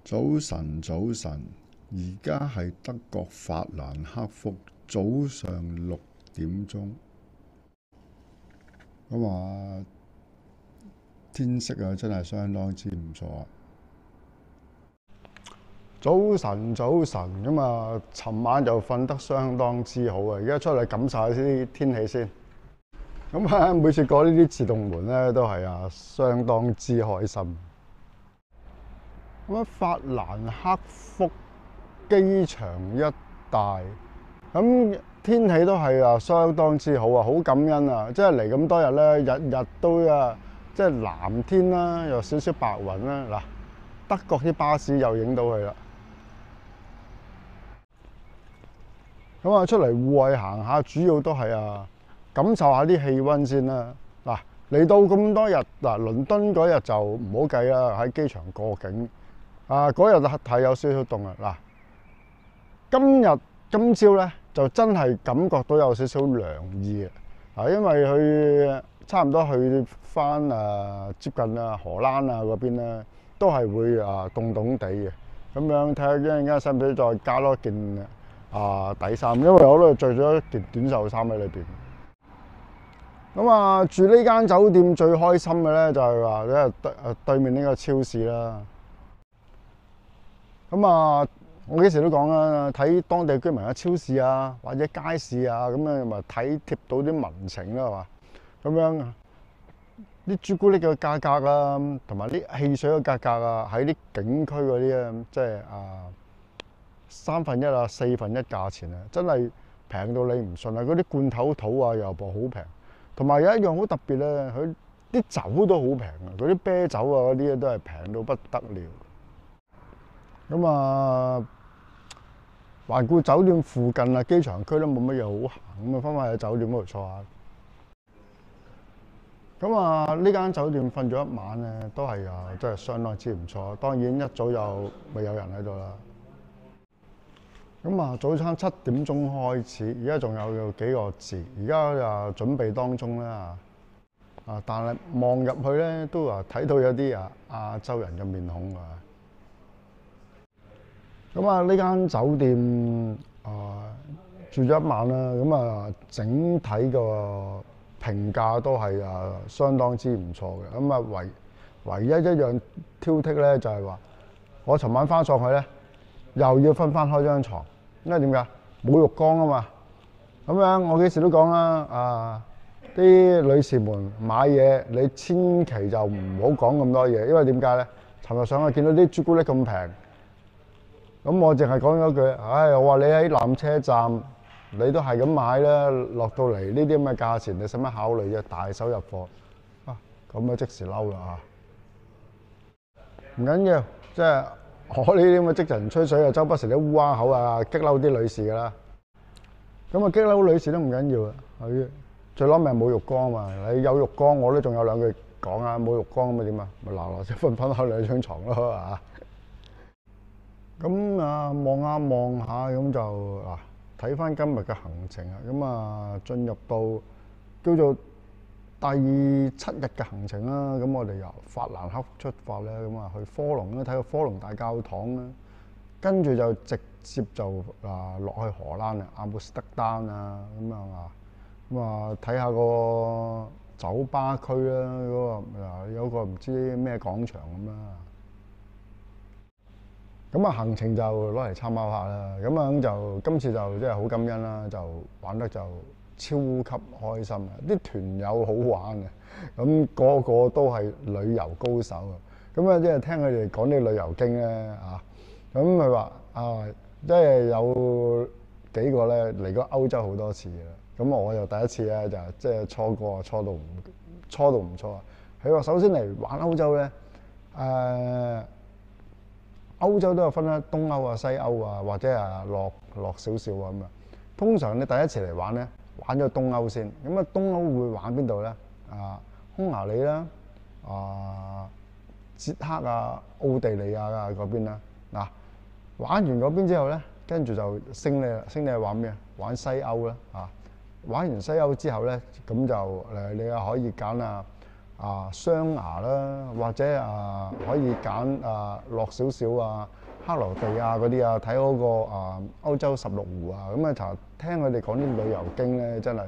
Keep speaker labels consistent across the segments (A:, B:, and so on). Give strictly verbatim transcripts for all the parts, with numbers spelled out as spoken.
A: 早晨，早晨，而家係德國法蘭克福早上六點鐘。咁啊，天色啊，真係相當之唔錯啊！早晨，早晨，咁啊，尋晚就瞓得相當之好啊！而家出嚟感受下啲天氣先。咁啊，每次過呢啲自動門咧，都係啊，相當之開心。咁啊，法蘭克福機場一帶，咁天氣都係啊相當之好啊，好感恩啊！即係嚟咁多日咧，日日都啊，即係藍天啦，有少少白雲啦。嗱，德國啲巴士又影到佢啦。咁啊，出嚟戶外行下，主要都係啊，感受下啲氣温先啦。嗱，嚟到咁多日，嗱，倫敦嗰日就唔好計啦，喺機場過境。啊！嗰日係有少少凍啊！嗱，今日今朝咧就真係感覺到有少少涼意嘅，啊，因為佢差唔多去翻誒接近啊荷蘭啊嗰邊咧，都係會啊凍凍地嘅。咁樣睇下一陣間使唔使再加多件啊底衫，因為我都着咗一件短袖衫喺裏邊。咁啊，住呢間酒店最開心嘅咧就係話咧對誒對面呢個超市啦。咁啊，我幾時都講啦，睇當地居民嘅超市啊，或者街市啊，咁樣咪睇貼到啲民情啦，係嘛？咁樣啲朱古力嘅價格啊，同埋啲汽水嘅價格啊，喺啲景區嗰啲啊，即係啊三分一啊、四分一價錢啊，真係平到你唔信啊！嗰啲罐頭土啊又噃好平，同埋有一樣好特別咧，佢啲酒都好平啊，嗰啲啤酒啊嗰啲都係平到不得了。咁啊，環顧酒店附近啊，機場區都冇乜嘢好行，咁啊，翻返去酒店嗰度坐下。咁啊，呢間酒店瞓咗一晚咧，都係啊，真係相當之唔錯。當然一早又未有人喺度啦。咁啊，早餐七點鐘開始，而家仲有幾個字，而家就準備當中啦。啊，但係望入去咧，都啊睇到有啲啊亞洲人嘅面孔啊。咁啊，呢間酒店啊、呃、住咗一晚啦，咁啊整體個評價都係啊相當之唔錯嘅。咁啊唯唯一一樣挑剔咧就係話，我尋晚翻上去咧又要分翻開張床，因為點解冇浴缸啊嘛。咁樣我幾時都講啦，啊啲女士們買嘢你千祈就唔好講咁多嘢，因為點解咧？尋日上去見到啲朱古力咁平。咁我淨係講咗句，唉，我話你喺纜車站，你都係咁買啦，落到嚟呢啲咁嘅價錢，你使乜考慮啫？大手入貨，啊，咁啊即時嬲啦嚇！唔緊要，即係我呢啲咁嘅職人吹水啊，周不時啲烏鴉口啊，激嬲啲女士噶啦。咁啊激嬲女士都唔緊要啊，佢最攞命冇浴缸啊嘛，你有浴缸我都仲有兩句講啊，冇浴缸咁啊點啊？咪嗱嗱聲分分開兩張床咯嚇！咁啊，望下望下咁就嗱，睇翻今日嘅行程啊。咁啊，進入到叫做第七日嘅行程啦。咁我哋由法蘭克福出發咧，咁啊去科隆咧睇個科隆大教堂啦。跟住就直接就啊落去荷蘭啊，阿姆斯特丹啊，咁啊，咁啊睇下個酒吧區啦，嗰個嗱有個唔知咩廣場咁啦。咁啊，行程就攞嚟參考下啦。咁樣就今次就真係好感恩啦，就玩得就超級開心啊！啲團友好玩嘅，咁個個都係旅遊高手啊！咁啊，即係聽佢哋講啲旅遊經咧啊，咁佢話啊，即係有幾個咧嚟過歐洲好多次嘅啦。咁我就第一次咧就即係初過，初到唔初到唔錯啊！佢話首先嚟玩歐洲咧，誒。歐洲都有分啦，東歐啊、西歐啊，或者係落落少少啊咁啊。通常你第一次嚟玩咧，玩咗東歐先。咁啊，東歐會玩邊度咧？啊，匈牙利啦，啊，捷克啊、奧地利啊嗰邊啦。嗱，玩完嗰邊之後咧，跟住就升你啦，升你玩咩啊？玩西歐啦，啊，玩完西歐之後咧，咁就誒你又可以揀啊啊雙牙啦，或者啊可以揀啊落少少啊克羅地亞嗰啲啊，睇嗰個啊歐洲十六湖啊，咁啊就聽佢哋講啲旅遊經咧，真係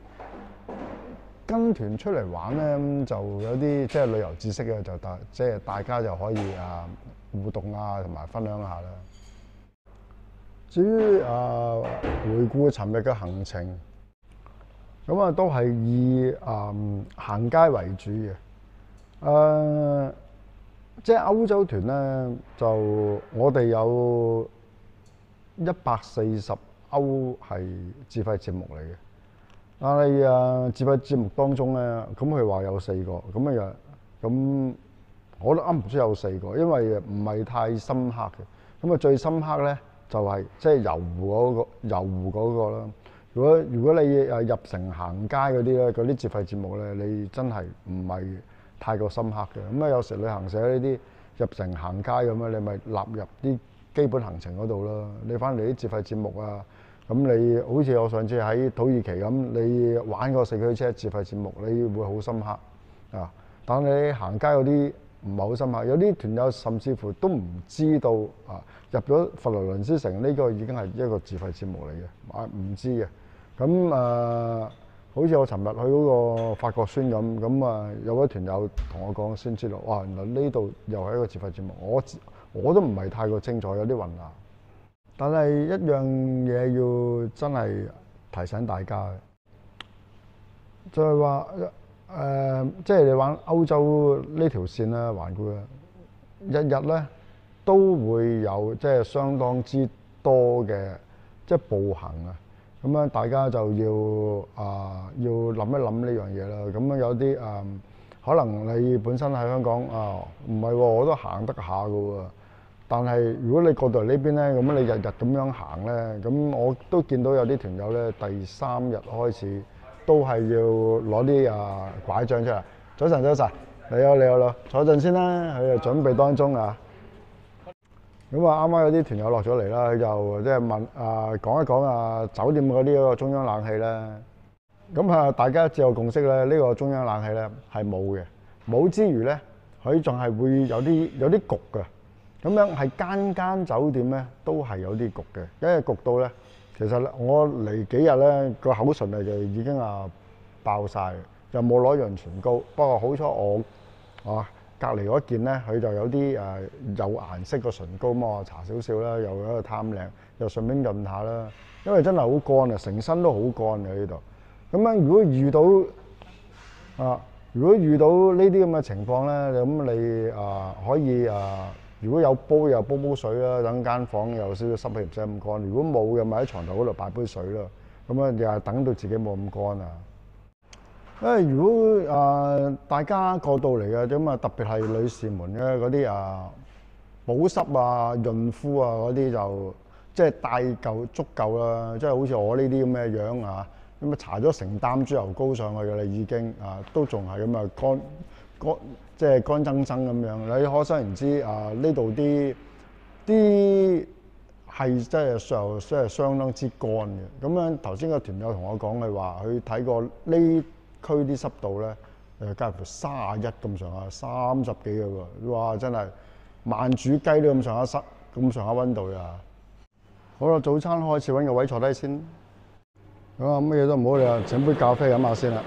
A: 跟團出嚟玩咧，就有啲即係旅遊知識嘅，就大即係大家就可以啊互動啊，同埋分享下啦。至於啊回顧尋日嘅行程，咁啊都係以啊行街為主嘅。誒，即係歐洲團咧，就我哋有一百四十歐係自費節目嚟嘅。但係啊，自費節目當中咧，咁佢話有四個，咁啊又咁，我都噏唔出有四個，因為唔係太深刻嘅。咁啊，最深刻咧就係即係遊湖嗰個遊湖嗰個啦。如果如果你誒入城行街嗰啲咧，嗰啲自費節目咧，你真係唔係太過深刻嘅。咁啊，有時旅行社呢啲入城行街咁樣，你咪納入啲基本行程嗰度咯。你翻嚟啲自費節目啊，咁你好似我上次喺土耳其咁，你玩個四驅車自費節目，你會好深刻啊。但係你行街嗰啲唔係好深刻，有啲團友甚至乎都唔知道啊，入咗佛羅倫斯城呢個已經係一個自費節目嚟嘅，啊唔知嘅。咁誒、呃，好似我尋日去嗰個法國村咁，咁啊有位團友同我講先知道，哇！原來呢度又係一個自費節目，我我都唔係太過清楚，有啲混淆。但係一樣嘢要真係提醒大家嘅，就係話誒，即係你玩歐洲呢條線咧，環顧咧，日日咧都會有即係相當之多嘅即係步行啊。咁樣大家就要啊、呃、要諗一諗呢樣嘢啦。咁樣有啲誒、呃，可能你本身喺香港啊，唔係喎，我都行得下㗎喎。但係如果你過到嚟呢邊咧，咁你日日咁樣行咧，咁我都見到有啲團友咧，第三日開始都係要攞啲啊拐杖出嚟。早晨，早晨，你好，你好，你好，坐陣先啦，佢就準備當中啊。咁啊，啱啱有啲團友落咗嚟啦，佢就即係問啊，講一講啊，酒店嗰啲嗰個中央冷氣咧。咁啊，大家自有共識咧，呢個中央冷氣咧係冇嘅，冇之餘咧，佢仲係會有啲有啲焗嘅。咁樣係間間酒店咧都係有啲焗嘅，因為焗到咧，其實我嚟幾日咧個口唇啊就已經啊爆晒，又冇攞潤唇膏。不過好彩我啊〜隔離嗰件咧，佢就有啲誒、呃、有顏色嘅唇膏，咁我搽少少啦，又喺度貪靚，又順便潤下啦。因為真係好乾啊，成身都好乾嘅呢度。咁樣如果遇到啊，如果遇到呢啲咁嘅情況咧，咁你啊、呃、可以啊、呃，如果有煲又煲煲水啦，等間房有少少濕氣唔使咁乾。如果冇嘅，咪喺床頭嗰度擺杯水咯。咁啊又係等到自己冇咁乾啊。因為如果誒、呃、大家過到嚟嘅咁啊，特別係女士們嘅嗰啲啊保濕啊、潤膚啊嗰啲就即係帶夠足夠啦，即係好似我呢啲咁嘅樣啊，咁啊搽咗成擔豬油膏上去嘅啦，已經啊都仲係咁啊乾乾即係乾爭爭咁樣。你可想而知啊，呢度啲啲係真係相真係相當之乾嘅。咁樣頭先個團友同我講嘅話，佢睇過呢區啲濕度咧，誒介乎三十一咁上下，三十幾嘅喎，哇！真係慢煮雞都咁上下濕，咁上下溫度呀。好啦，早餐開始揾個位坐低先。咁啊，乜嘢都唔好理啊，請杯咖啡飲下先啦。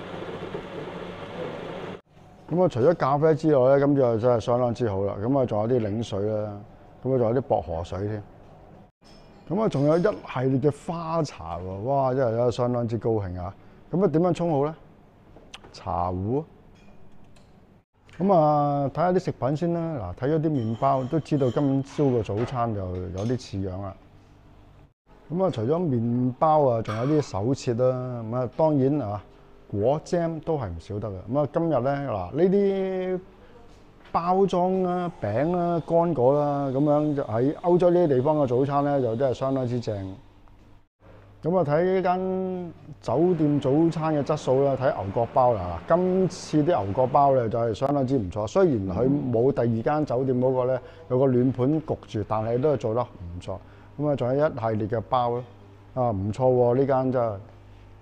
A: 咁啊，除咗咖啡之外咧，咁就真係相當之好啦。咁啊，仲有啲檸水啦，咁啊，仲有啲薄荷水添。咁啊，仲有一系列嘅花茶喎，哇！真係真係相當之高興啊！咁啊，點樣沖好咧？茶壺。咁啊，睇下啲食品先啦。嗱，睇咗啲麵包，都知道今朝個早餐就有啲似樣啦。咁啊，除咗麵包啊，仲有啲手切啦。咁啊，當然啊，果醬都係唔少得嘅。咁啊，今日咧嗱，呢啲包裝啦、餅啦、乾果啦，咁樣就喺歐洲呢啲地方嘅早餐咧，就真係相當之正。咁啊，睇呢間酒店早餐嘅質素啦，睇牛角包啦。今次啲牛角包咧就係相當之唔錯，雖然佢冇第二間酒店嗰個咧有個暖盤焗住，但係都係做得唔錯。咁啊，仲有一系列嘅包咯，啊唔錯喎，呢間真係。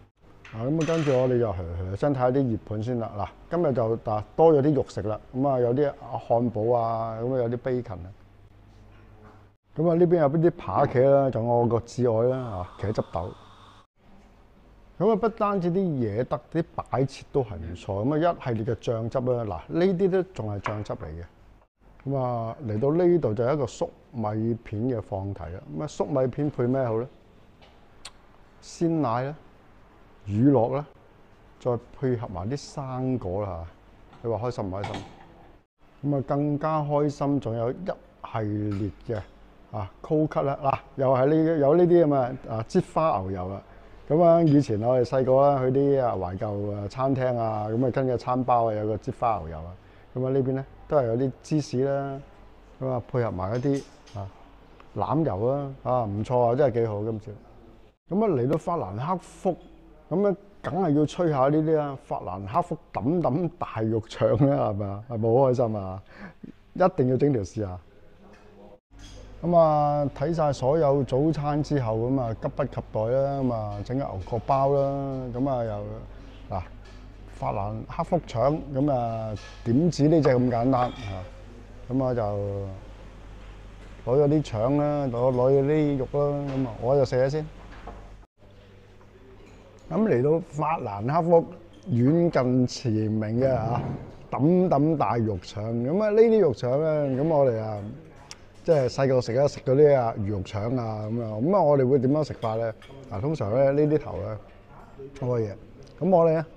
A: 啊咁啊，跟住我哋就去身睇下啲熱盤先啦。嗱，今日就嗱多咗啲肉食啦。咁啊，有啲漢堡啊，咁啊有啲 bacon 啊。咁啊，呢邊有邊啲扒茄啦，就我個至愛啦嚇，茄汁豆。咁啊，不單止啲嘢得，啲擺設都係唔錯。咁啊，一系列嘅醬汁啦，嗱呢啲都仲係醬汁嚟嘅。咁啊，嚟到呢度就係一個粟米片嘅放題啦。咁啊，粟米片配咩好咧？鮮奶啦、乳酪啦，再配合埋啲生果啦嚇。你話開心唔開心？咁啊，更加開心，仲有一系列嘅啊 cold cut 啦，嗱又係呢有呢啲咁啊啊擠花牛油啦。咁啊，以前我哋細個啦，去啲啊懷舊啊餐廳啊，咁啊跟嘅餐包啊，有個擠花牛油啊。咁啊呢邊咧都係有啲芝士啦，咁啊配合埋一啲啊欖油啦，啊唔錯啊，真係幾好今次。咁啊嚟到法蘭克福，咁啊梗係要吹下呢啲啊法蘭克福揼揼大肉腸啦，係咪啊？係咪好開心啊？一定要整條試下。咁啊，睇晒所有早餐之後，咁啊急不及待啦，咁啊整個牛角包啦，咁啊又嗱法蘭克福腸，咁啊點止呢隻咁簡單嚇，咁啊就攞咗啲腸啦，攞攞咗啲肉啦，咁啊我就食咗先。咁嚟到法蘭克福遠近馳名嘅嚇，揼揼大肉腸，咁啊呢啲肉腸咧，咁我哋啊〜即係細個食啊，食嗰啲啊魚肉腸啊咁樣，咁啊我哋會點樣食法咧？嗱，通常咧呢啲頭咧嗰個嘢，咁我哋咧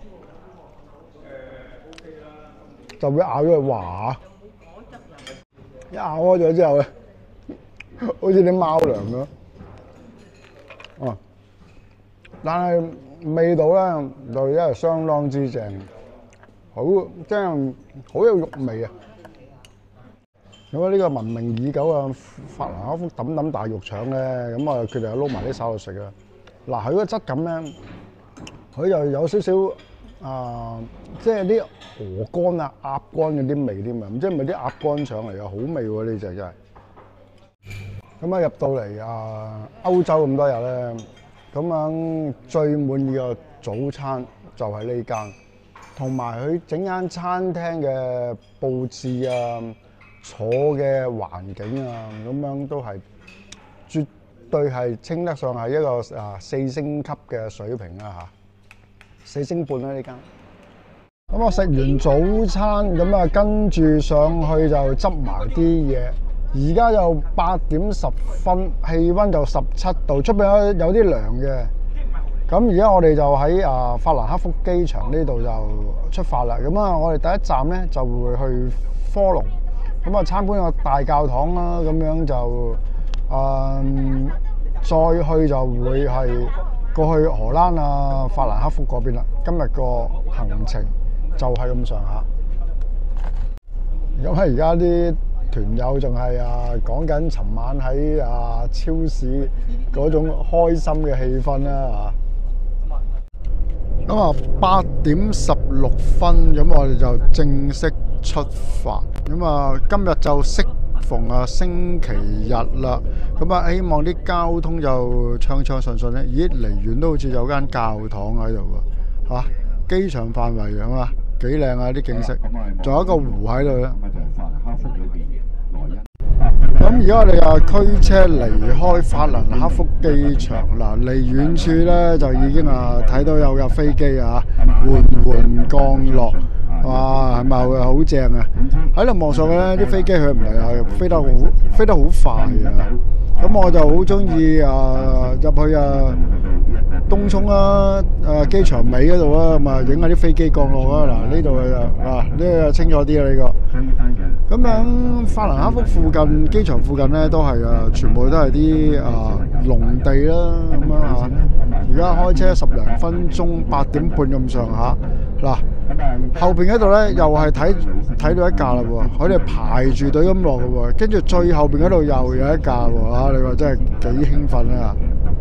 A: 就會咬咗佢，哇！一咬開咗之後咧，好似啲貓糧咁。哦，但係味道咧就真係相當之正，好即係好有肉味啊！咁啊！呢個聞名已久嘅法蘭克福揼揼大肉腸咧，咁啊佢哋又撈埋啲手落食啊！嗱，佢個質感咧，佢又有少少啊，即係啲鵝肝啊、鴨肝嗰啲味添啊！唔知係咪啲鴨肝腸嚟㗎？好味喎！呢隻真係。咁啊入到嚟啊歐洲咁多日咧，咁樣最滿意嘅早餐就係呢間，同埋佢整間餐廳嘅佈置啊〜坐嘅環境啊，咁樣都係絕對係稱得上係一個啊四星級嘅水平啦嚇，四星半啦呢間。咁我食完早餐，咁啊跟住上去就執埋啲嘢。而家就八點十分，氣温就十七度，出邊有有啲涼嘅。咁而家我哋就喺啊法蘭克福機場呢度就出發啦。咁啊，我哋第一站咧就會去科隆。咁啊，參觀個大教堂啦，咁樣就誒、嗯，再去就會係過去荷蘭啊、法蘭克福嗰邊啦。今日個行程就係咁上下。咁啊，而家啲團友仲係啊講緊尋晚喺啊超市嗰種開心嘅氣氛啦嚇。咁啊，八點十六分，咁我哋就正式出發。咁啊，今日就適逢啊星期日啦。咁啊，希望啲交通就暢暢順順咧。咦，離遠都好似有間教堂喺度喎，嚇！機場範圍咁啊，幾靚啊啲景色，仲有一個湖喺度咧。咁而家我哋啊驅車離開法蘭克福機場嗱，離遠處咧就已經啊睇到有架飛機啊緩緩降落。哇，係咪啊？好正啊！喺度望上去咧，啲飛機佢唔係啊，飛得好，飛得好快啊！咁我就好中意啊入去啊東涌啦，誒機場尾嗰度啊，咁啊影下啲飛機降落啊！嗱呢度啊，啊呢個清楚啲啊呢個。咁樣法蘭克福附近機場附近咧都係啊，全部都係啲啊農地啦咁樣啊。而家開車十零分鐘，八點半咁上下。嗱，後邊嗰度咧又係睇睇到一架啦喎，佢哋排住隊咁落嘅喎，跟住最後邊嗰度又有一架喎，啊！你話真係幾興奮啊！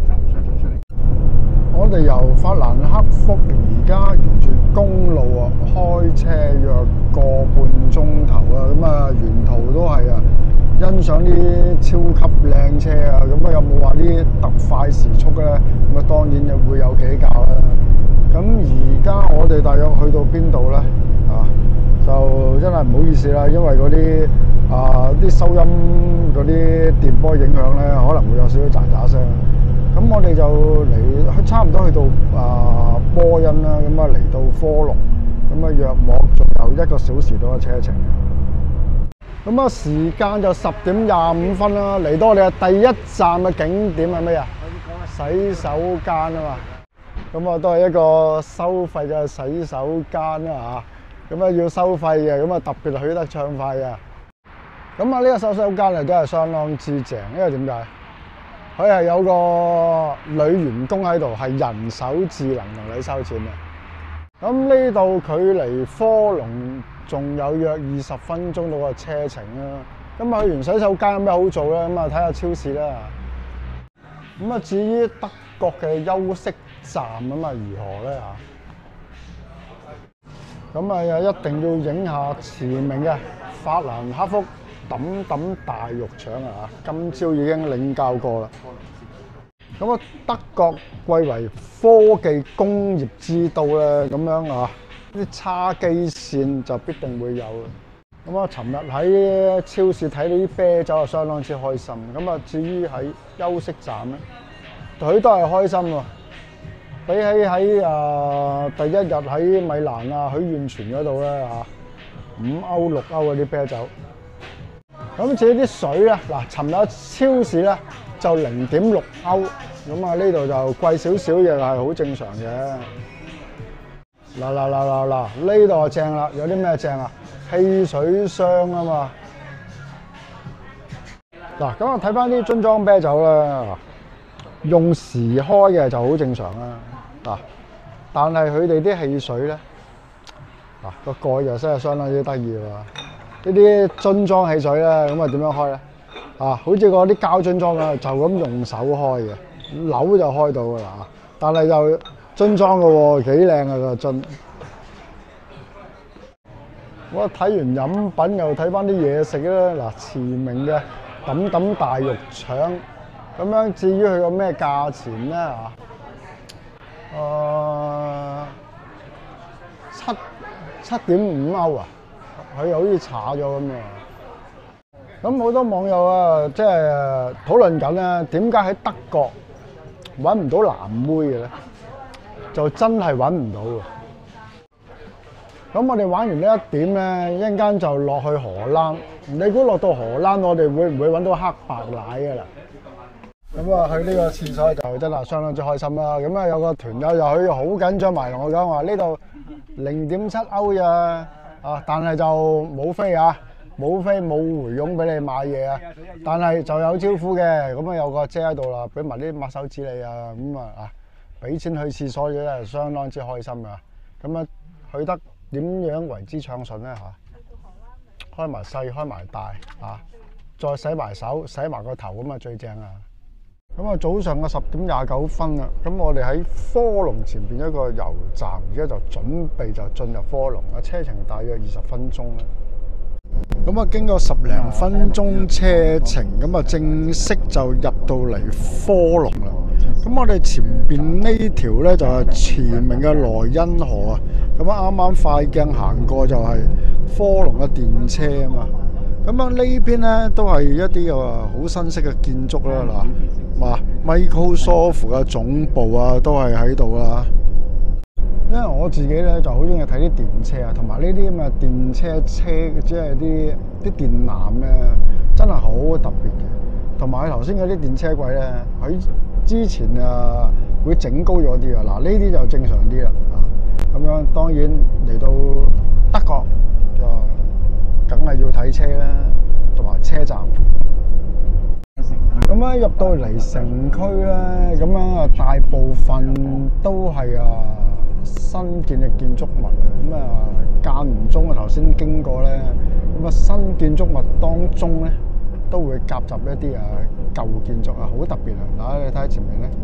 A: 我哋由法蘭克福而家沿住公路啊，開車約個半鐘頭啊，咁啊沿途都係啊欣賞啲超級靚車啊，咁啊有冇話啲特快時速咧？咁啊當然就會有幾架啦。 咁而家我哋大約去到邊度咧？啊，就真係唔好意思啦，因為嗰啲啊啲收音嗰啲電波影響咧，可能會有少少喳喳聲。咁我哋就嚟差唔多去到啊波恩啦，咁啊嚟到科隆，咁啊約莫仲有一個小時到嘅車程。咁啊時間就十點廿五分啦，嚟到我哋嘅第一站嘅景點係咩啊？洗手間啊嘛。咁啊都係一個收費嘅洗手間啦嚇。咁啊要收費嘅，咁啊特別去得暢快嘅。咁啊呢個洗手間啊真係相當之正，因為點解？佢係有個女員工喺度，係人手智能同你收錢嘅。咁呢度距離科隆仲有約二十分鐘到個車程啦。咁啊去完洗手間有咩好做咧？咁啊睇下超市啦。咁啊至於德國嘅休息站咁啊如何咧嚇？咁啊又一定要影下馳名嘅法蘭克福揼揼大肉腸啊！今朝已經領教過啦。咁啊，德國貴為科技工業之都咧，咁樣啊，啲叉機線就必定會有。咁啊，尋日喺超市睇到啲啤酒啊，相當之開心。咁啊，至於喺休息站咧，佢都係開心喎。比起喺啊第一日喺米蘭啊許願泉嗰度咧嚇，五歐六歐嗰啲啤酒。咁至於啲水咧，嗱，尋日超市咧就零點六歐，咁啊呢度就貴少少，亦係好正常嘅。嗱嗱嗱嗱嗱，呢度就正啦，有啲咩正啊？汽水箱啊嘛。嗱，咁啊睇翻啲樽裝啤酒啦，用時開嘅就好正常啦。嗱，但係佢哋啲汽水咧，嗱個蓋又真係相當之得意喎。呢啲樽裝汽水咧，咁啊點樣開咧？啊，好似嗰啲膠樽裝啊，就咁用手開嘅，扭就開到噶啦。但係就樽裝嘅喎，幾靚啊個樽！我睇完飲品又睇翻啲嘢食啦。嗱，馳名嘅揼揼大肉腸，咁樣至於佢個咩價錢咧？啊，誒七七點五歐啊！佢好似炒咗咁啊！咁好多網友啊，即係討論緊咧，點解喺德國揾唔到藍妹嘅咧？就真係揾唔到嘅。咁我哋玩完呢一點咧，一陣間就落去荷蘭。你估落到荷蘭，我哋會唔會揾到黑白奶嘅啦？咁啊，去呢個廁所就真係相當之開心啦。咁啊，有個團友又去好緊張埋同我講話，呢度零點七歐呀。啊！但係就冇飛啊，冇飛冇回傭俾你買嘢啊，但係就有招呼嘅，咁啊有個姐喺度啦，俾埋啲抹手紙你啊，咁啊啊，俾錢去廁所嘅咧，相當之開心噶。咁啊去得點樣為之暢順咧嚇？開埋細，開埋大啊，再洗埋手，洗埋個頭咁啊最正啊！咁啊早上嘅十點廿九分啦，咁我哋喺科隆前邊一個油站，而家就準備就進入科隆啦，車程大約二十分鐘啦。咁啊經過十零分鐘車程，咁啊正式就入到嚟科隆啦。咁我哋前邊呢條咧就係馳名嘅萊茵河啊。咁啊啱啱快鏡行過就係科隆嘅電車啊嘛。咁樣呢邊咧都係一啲啊好新式嘅建築啦嗱。嘛 Microsoft 嘅總部啊，都係喺度啦。因為我自己咧就好中意睇啲電車啊，同埋呢啲咁嘅電車車，即係啲啲電纜咧，真係好特別嘅。同埋佢頭先嗰啲電車軌咧，佢之前啊會整高咗啲啊。嗱，呢啲就正常啲啦。啊，咁樣當然嚟到德國就梗係要睇車啦，同埋車站。咁樣入到嚟城區咧，咁樣啊大部分都係啊新建嘅建築物啊，咁啊間唔中啊頭先經過咧，咁啊新建築物當中咧都會夾雜一啲啊舊建築啊，好特別啊！嗱，你睇下前面咧，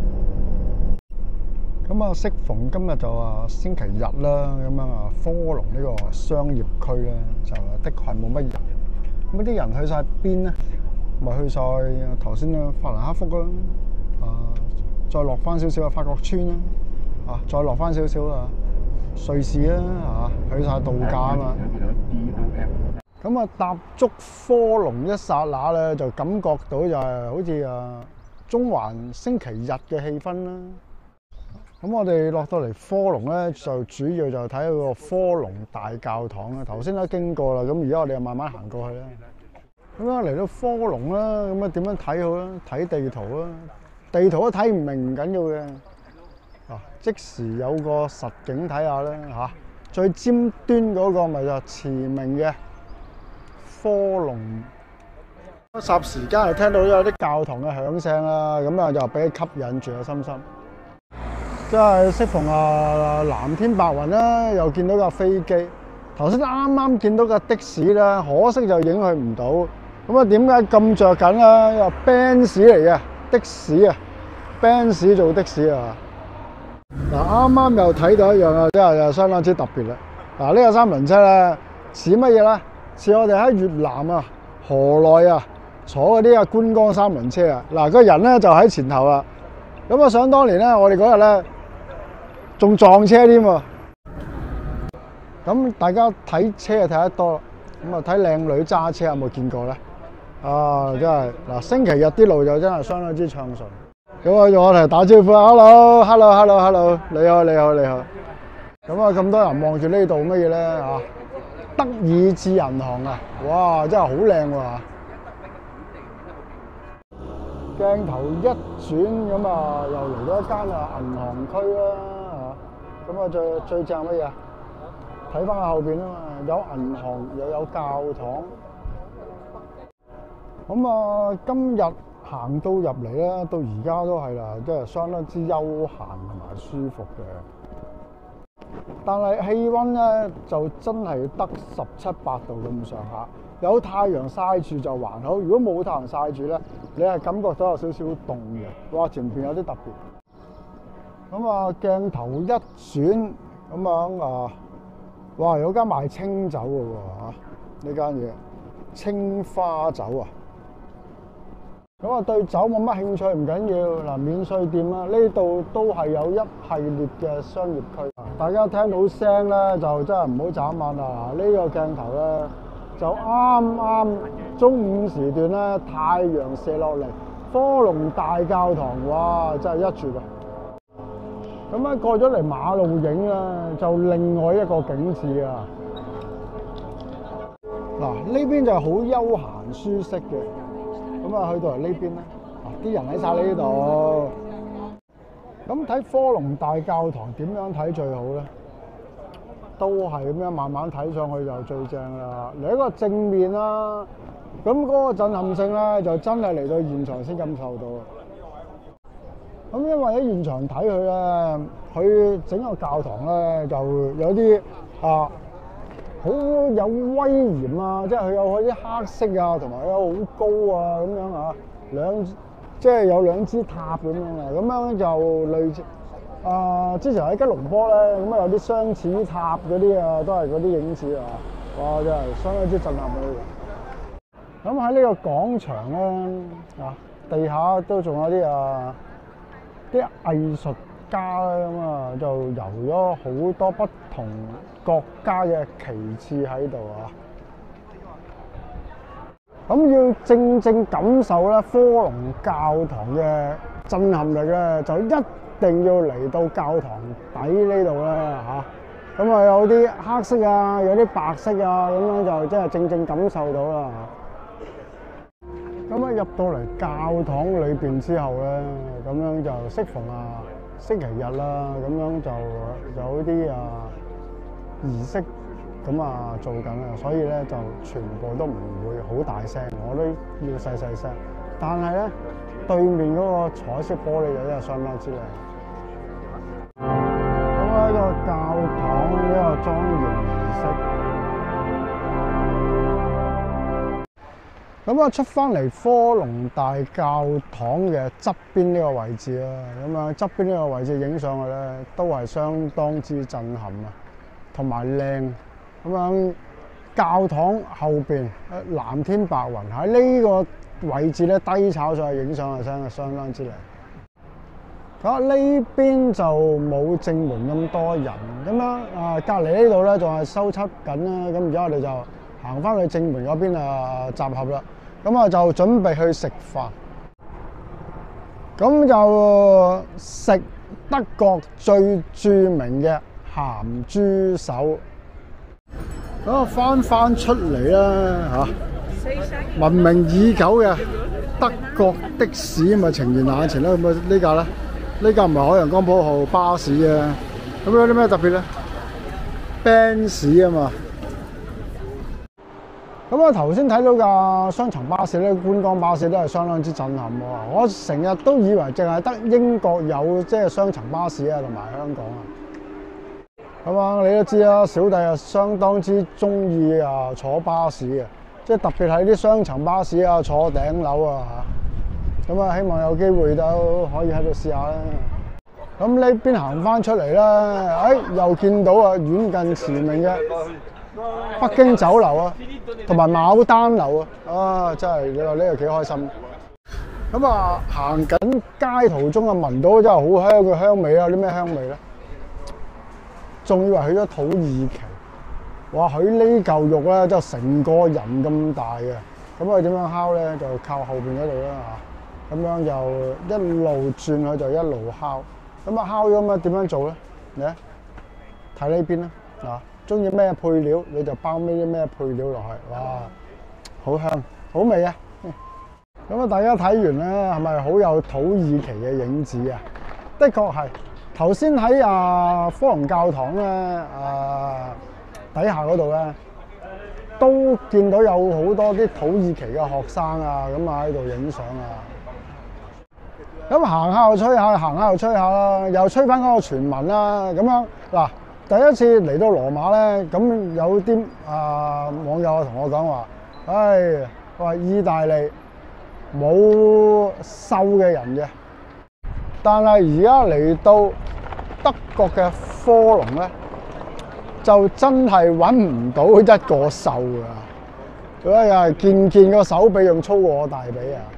A: 咁啊適逢今日就啊星期日啦，咁樣啊科隆呢個商業區咧就的確係冇乜人，咁啲人去晒邊咧？咪去晒頭先啦，法蘭克福啦，啊，再落翻少少嘅法國村啦，啊， 啊，再落翻少少啊，瑞士啊嚇，去晒度假啊嘛。咁啊，踏足科隆一剎那咧，就感覺到就係好似啊中環星期日嘅氣氛啦。咁我哋落到嚟科隆咧，就主要就睇個科隆大教堂啦。頭先都經過啦，咁而家我哋又慢慢行過去啦。咁啊嚟到科隆啦，咁啊點樣睇好咧？睇地圖啦，地圖都睇唔明唔緊要嘅。啊，即時有個實景睇下啦嚇。最尖端嗰個咪就馳名嘅科隆。霎時間就聽到有啲教堂嘅響聲啦，咁啊就俾佢吸引住個心心。即係適逢啊藍天白雲啦，又見到架飛機。頭先啱啱見到架的士啦，可惜就影佢唔到。咁啊點解咁着緊咧？因為 Benz 嚟嘅的士啊 ，Benz 做的士啊。嗱啱啱又睇到一樣啊，即係又相當之特別啦。嗱呢個三輪車咧似乜嘢咧？似我哋喺越南啊河內啊坐嗰啲啊觀光三輪車啊。嗱個人咧就喺前頭啦。咁啊想當年咧，我哋嗰日咧。仲撞車添喎！咁大家睇車就睇得多啦，咁啊睇靚女揸車有冇見過咧？啊，真係嗱，星期日啲路就真係相當之暢順。咁啊，用我嚟打招呼啊 ！Hello，Hello，Hello，Hello， 你好，你好，你好。咁啊，咁多人望住呢度乜嘢咧？啊，德意志銀行啊！哇，真係好靚喎！鏡頭一轉咁啊，又嚟到一間啊銀行區啦嚇，咁啊最最正乜嘢？睇翻後邊啊嘛，有銀行又有教堂。咁啊，今日行到入嚟咧，到而家都係啦，即係相當之悠閒同埋舒服嘅。但係氣温咧就真係得十七八度咁上下。有太陽曬住就還好，如果冇太陽曬住咧，你係感覺到有少少凍嘅。哇，前邊有啲特別。咁啊，鏡頭一轉咁樣啊，哇，有間賣清酒嘅喎嚇，呢間嘢青花酒啊。咁啊，對酒冇乜興趣唔緊要，嗱，免稅店啦，呢度都係有一系列嘅商業區。大家聽到聲咧，就真係唔好眨眼啦。呢個鏡頭咧。就啱啱中午時段咧，太陽射落嚟，科隆大教堂，哇！真係一絕啊！咁樣過咗嚟馬路影咧，就另外一個景緻啊！嗱，呢邊就係好悠閒舒適嘅，咁啊去到嚟呢邊咧，啊啲人喺晒呢度。咁睇科隆大教堂點樣睇最好咧？都係咁樣慢慢睇上去就最正啦。嚟一個正面啦，咁嗰個震撼性咧就真係嚟到現場先感受到。咁因為喺現場睇佢咧，佢整個教堂咧就有啲啊好有威嚴啊，即係佢有嗰啲黑色啊，同埋有好高啊咁樣啊，兩即係有兩支塔咁樣啊，咁樣就類似。啊！之前喺吉隆坡咧，咁啊有啲相似塔嗰啲啊，都係嗰啲影子啊！哇，真係相當之震撼嘅。咁喺呢個廣場咧，啊，地下都仲有啲啊，啲藝術家咧咁啊，就油咗好多不同國家嘅旗幟喺度啊！咁要正正感受咧科隆教堂嘅震撼力咧，就一一定要嚟到教堂底呢度啦嚇，咁啊有啲黑色啊，有啲白色啊，咁樣就真係正正感受到啦。咁啊入到嚟教堂裏邊之後咧，咁樣就適逢啊星期日啦，咁樣就有啲啊儀式咁啊做緊啊，所以咧就全部都唔會好大聲，我都要細細聲。但係咧對面嗰個彩色玻璃就真係相當之靚。呢個教堂呢個莊嚴儀式，咁啊出翻嚟科隆大教堂嘅側邊呢個位置啦，咁啊側邊呢個位置影上去咧，都係相當之震撼啊，同埋靚。咁樣教堂後邊藍天白雲，喺呢個位置咧低炒上去影相嘅聲係相當之靚。 咁呢邊就冇正門咁多人，咁樣啊隔離呢度咧仲係修葺緊啦。咁而家我哋就行翻去正門嗰邊啊集合啦。咁啊就準備去食飯。咁就食德國最著名嘅鹹豬手。咁啊翻翻出嚟啦嚇，聞名已久嘅德國的士咪呈現眼前啦。咁啊呢架咧，呢架唔係海洋光譜號巴士啊。咁有啲咩特別咧？Benz啊嘛。咁啊頭先睇到架雙層巴士咧，觀光巴士都係相當之震撼喎。我成日都以為淨係得英國有即係雙層巴士啊，同埋香港啊。咁啊，你都知啦，小弟啊相當之中意啊坐巴士嘅，即係特別係啲雙層巴士啊，坐頂樓啊嚇。咁啊，希望有機會都可以喺度試下啦。咁呢邊行翻出嚟啦，哎又見到啊遠近馳名嘅北京酒樓啊，同埋牡丹樓啊，啊真係你話呢個幾開心。咁啊行緊街途中啊聞到真係好香嘅香味啊！啲咩香味咧？仲以為去咗土耳其，哇！佢呢嚿肉咧真係成個人咁大嘅，咁佢點樣烤咧？就靠後邊嗰度啦嚇，咁樣就一路轉佢就一路烤。咁啊烤咗咁啊點樣做咧？你睇呢邊啦，嗱，中意咩配料你就包咩啲咩配料落去，哇！好香，好味啊！咁啊大家睇完咧，係咪好有土耳其嘅影子啊？的確係。頭先喺啊科隆教堂咧啊底下嗰度咧，都見到有好多啲土耳其嘅學生啊，咁啊喺度影相啊。咁行下又吹下，行下又吹下啦，又吹翻嗰個傳聞啦。咁樣嗱，第一次嚟到羅馬咧，咁有啲啊網友同我講話，唉，話意大利冇瘦嘅人嘅。但係而家嚟到德國嘅科隆咧，就真係揾唔到一個瘦㗎。佢又係件件個手臂仲粗過我大髀啊！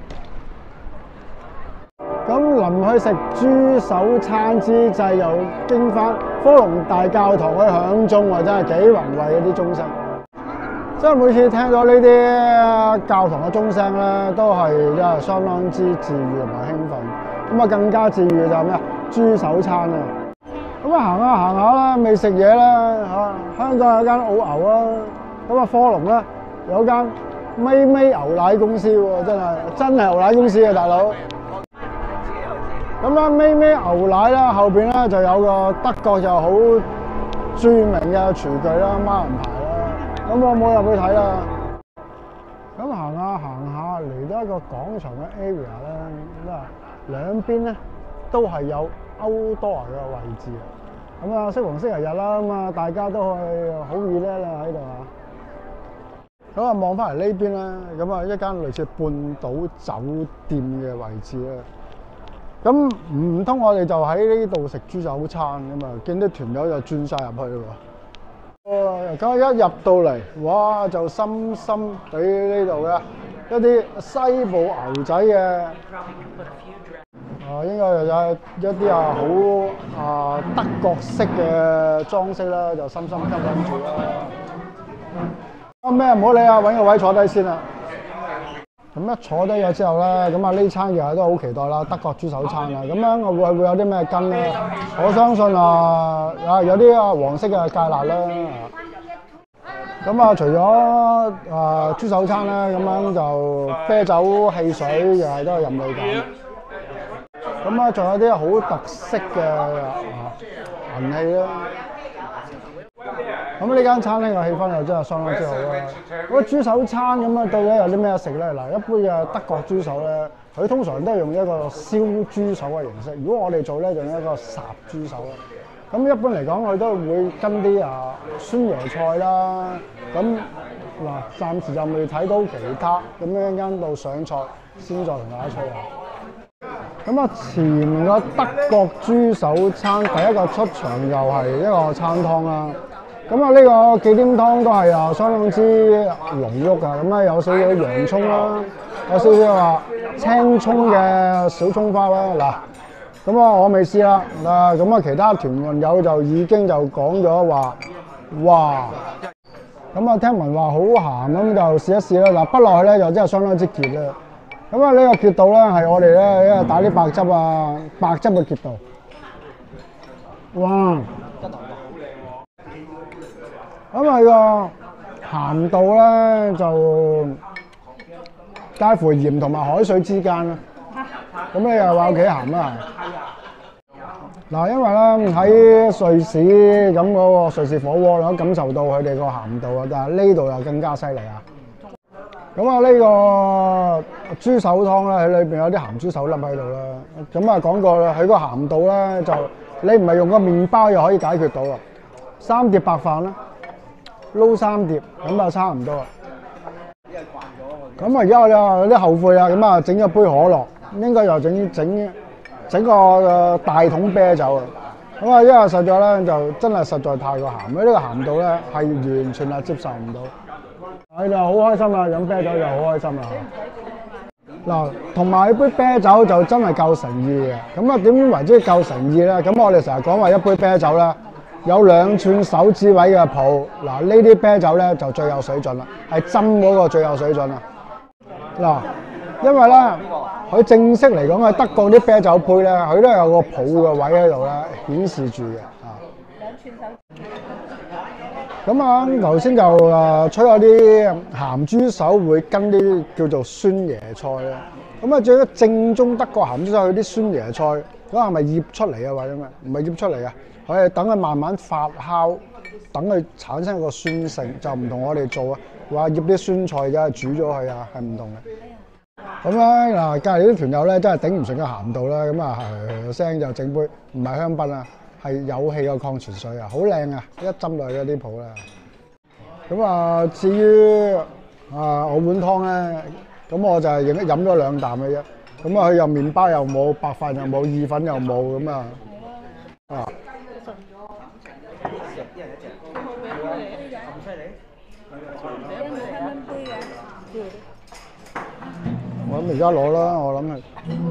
A: 咁臨去食豬手餐之際，又經翻科隆大教堂去響鐘喎，真係幾宏偉嗰啲鐘聲。即係每次聽到呢啲教堂嘅鐘聲咧，都係真係相當之治癒同埋興奮。咁啊更加治癒就係咩啊？豬手餐啊！咁啊行下行下啦，未食嘢啦嚇。香港有間澳牛啦，咁啊科隆咧有間咪咪牛奶公司喎，真係真係牛奶公司啊，大佬。咁啊咪咪牛奶啦，後邊咧就有個德國就好著名嘅廚具啦，孖人牌啦。咁我冇入去睇啦。咁行下行下嚟到一個廣場嘅 area 咧，咁啊兩邊咧都係有 outdoor 嘅位置啊。咁啊適逢星期日啦，咁啊大家都可以好 relax 啦喺度啊。咁啊望翻嚟呢邊咧，咁啊一間類似半島酒店嘅位置咧。咁唔通我哋就喺呢度食豬手餐咁啊？見啲團友就轉晒入去喎。哦，咁一入到嚟，哇！就深深俾呢度嘅一啲西部牛仔嘅，啊應該又有一啲啊好啊德國式嘅裝飾啦，就深深吸引住啦。啊咩唔好理啊，揾個位坐低先啦。咁一坐低咗之後咧，咁啊呢餐又係都好期待啦，德國豬手餐啊！咁樣我會會有啲咩跟咧？我相信啊，啊有啲啊黃色嘅芥辣啦。咁啊，除咗啊豬手餐咧，咁樣就啤酒、汽水又係都係任你揀。咁啊，仲有啲好特色嘅啊銀器啦。咁呢間餐廳嘅氣氛又真係相當之好啦。嗰個豬手餐咁啊，到底有啲咩食咧？嗱，一般嘅德國豬手咧，佢通常都係用一個燒豬手嘅形式。如果我哋做咧，就用一個烚豬手啦。咁一般嚟講，佢都會跟啲啊酸椰菜啦。咁嗱，暫時就未睇到其他。咁一陣間到上菜先再同大家吹下。咁啊，前個德國豬手餐第一個出場又係一個餐湯啦。咁啊，呢個忌廉湯都係啊相當之濃郁㗎。咁咧有少少洋葱啦，有少少話青葱嘅小葱花啦。嗱， 咁啊，我未試啦。嗱，咁啊，其他團運友就已經就講咗話，哇！咁啊，聽聞話好鹹，咁就試一試啦。嗱，不落去咧就真係相當之結啦。咁啊，呢個結度咧係我哋咧因為打啲白汁啊，白汁嘅結度。哇！咁啊個鹹度咧就介乎鹽同埋海水之間啦。咁你又話屋企鹹啊？嗱，因為咧喺瑞士咁嗰個瑞士火鍋我感受到佢哋個鹹度啊，但係呢度又更加犀利啊！咁啊，呢個豬手湯咧，喺裏邊有啲鹹豬手粒喺度啦。咁啊講過啦，佢個鹹度咧就你唔係用個麵包又可以解決到啊。三碟白飯啦，撈三碟咁啊差唔多啦。咁啊而家我有啲後悔啊，咁啊整咗杯可樂，應該又整整整個大桶啤酒啊。咁啊，因為實在咧就真係實在太過鹹，呢個鹹度咧係完全係接受唔到。佢哋好開心啊，飲啤酒就好開心啦。嗱，同埋杯啤酒就真係夠誠意嘅。咁啊，點為之夠誠意咧？咁我哋成日講話一杯啤酒咧有兩寸手指位嘅泡。嗱，呢啲啤酒咧就最有水準啦，係斟嗰個最有水準啦。嗱，因為咧佢正式嚟講係德國啲啤酒杯咧，佢都有個泡嘅位喺度咧顯示住嘅啊。兩寸手。咁啊，頭先就誒吹咗啲鹹豬手會跟啲叫做酸椰菜咧。咁啊，最緊正宗德國鹹豬手佢啲酸椰菜，咁係咪醃出嚟啊？或者咩？唔係醃出嚟啊，佢係等佢慢慢發酵，等佢產生一個酸性，就唔同我哋做啊。話醃啲酸菜嘅煮咗佢啊，係唔同嘅。咁咧嗱，隔離啲團友咧真係頂唔順個鹹度啦，咁啊噓聲就整杯唔係香檳啊。係有氣嘅礦泉水啊，好靚啊！一斟落去嗰啲泡啦。咁啊，至於啊澳門湯咧，咁我就係飲飲咗兩啖嘅啫。咁啊，佢又麵包又冇，白飯又冇，意粉又冇咁啊。啊！我諗而家攞啦，我諗係。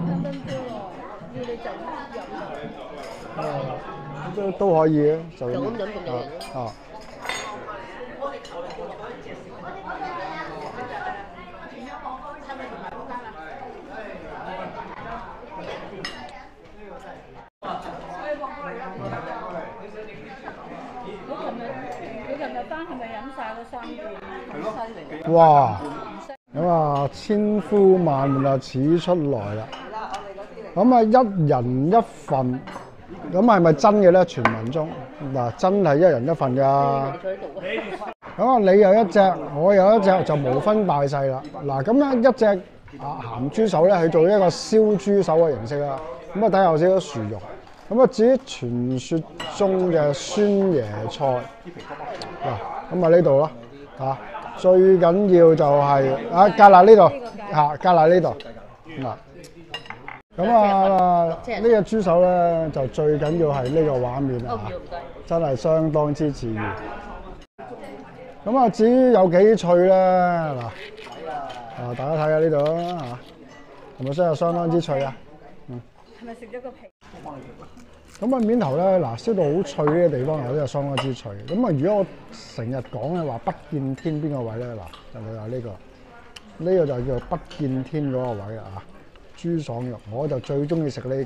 A: 都都可以嘅，就咁飲咁有型啊！
B: 你琴日翻係咪飲晒嗰三罐？犀利！
A: 哇！咁啊，千呼萬喚啊，始出來啦！咁啊，一人一份。咁係咪真嘅咧？傳聞中嗱，真係一人一份㗎。咁啊，你有一隻，我有一隻，就無分大細啦。嗱，咁咧一隻啊鹹豬手咧，去做一個燒豬手嘅形式啦。咁啊，底下有少少薯肉。咁啊，至於傳説中嘅酸椰菜嗱，咁啊呢度咯嚇，最緊要就係、是、啊芥辣呢度嚇，芥辣呢度嗱。咁啊，呢隻豬手咧就最緊要係呢個畫面啊，真係相當之自然。咁啊，至於有幾脆咧嗱，啊大家睇下呢度啊，係咪真係相當之脆啊？嗯。係咪食咗個皮？咁啊面頭咧嗱，燒到好脆呢個地方，又真係相當之脆。咁啊，如果我成日講嘅話，不見天邊個位咧嗱，就係話呢個，呢個就叫做不見天嗰個位啊。豬爽肉，我就最中意食呢嚿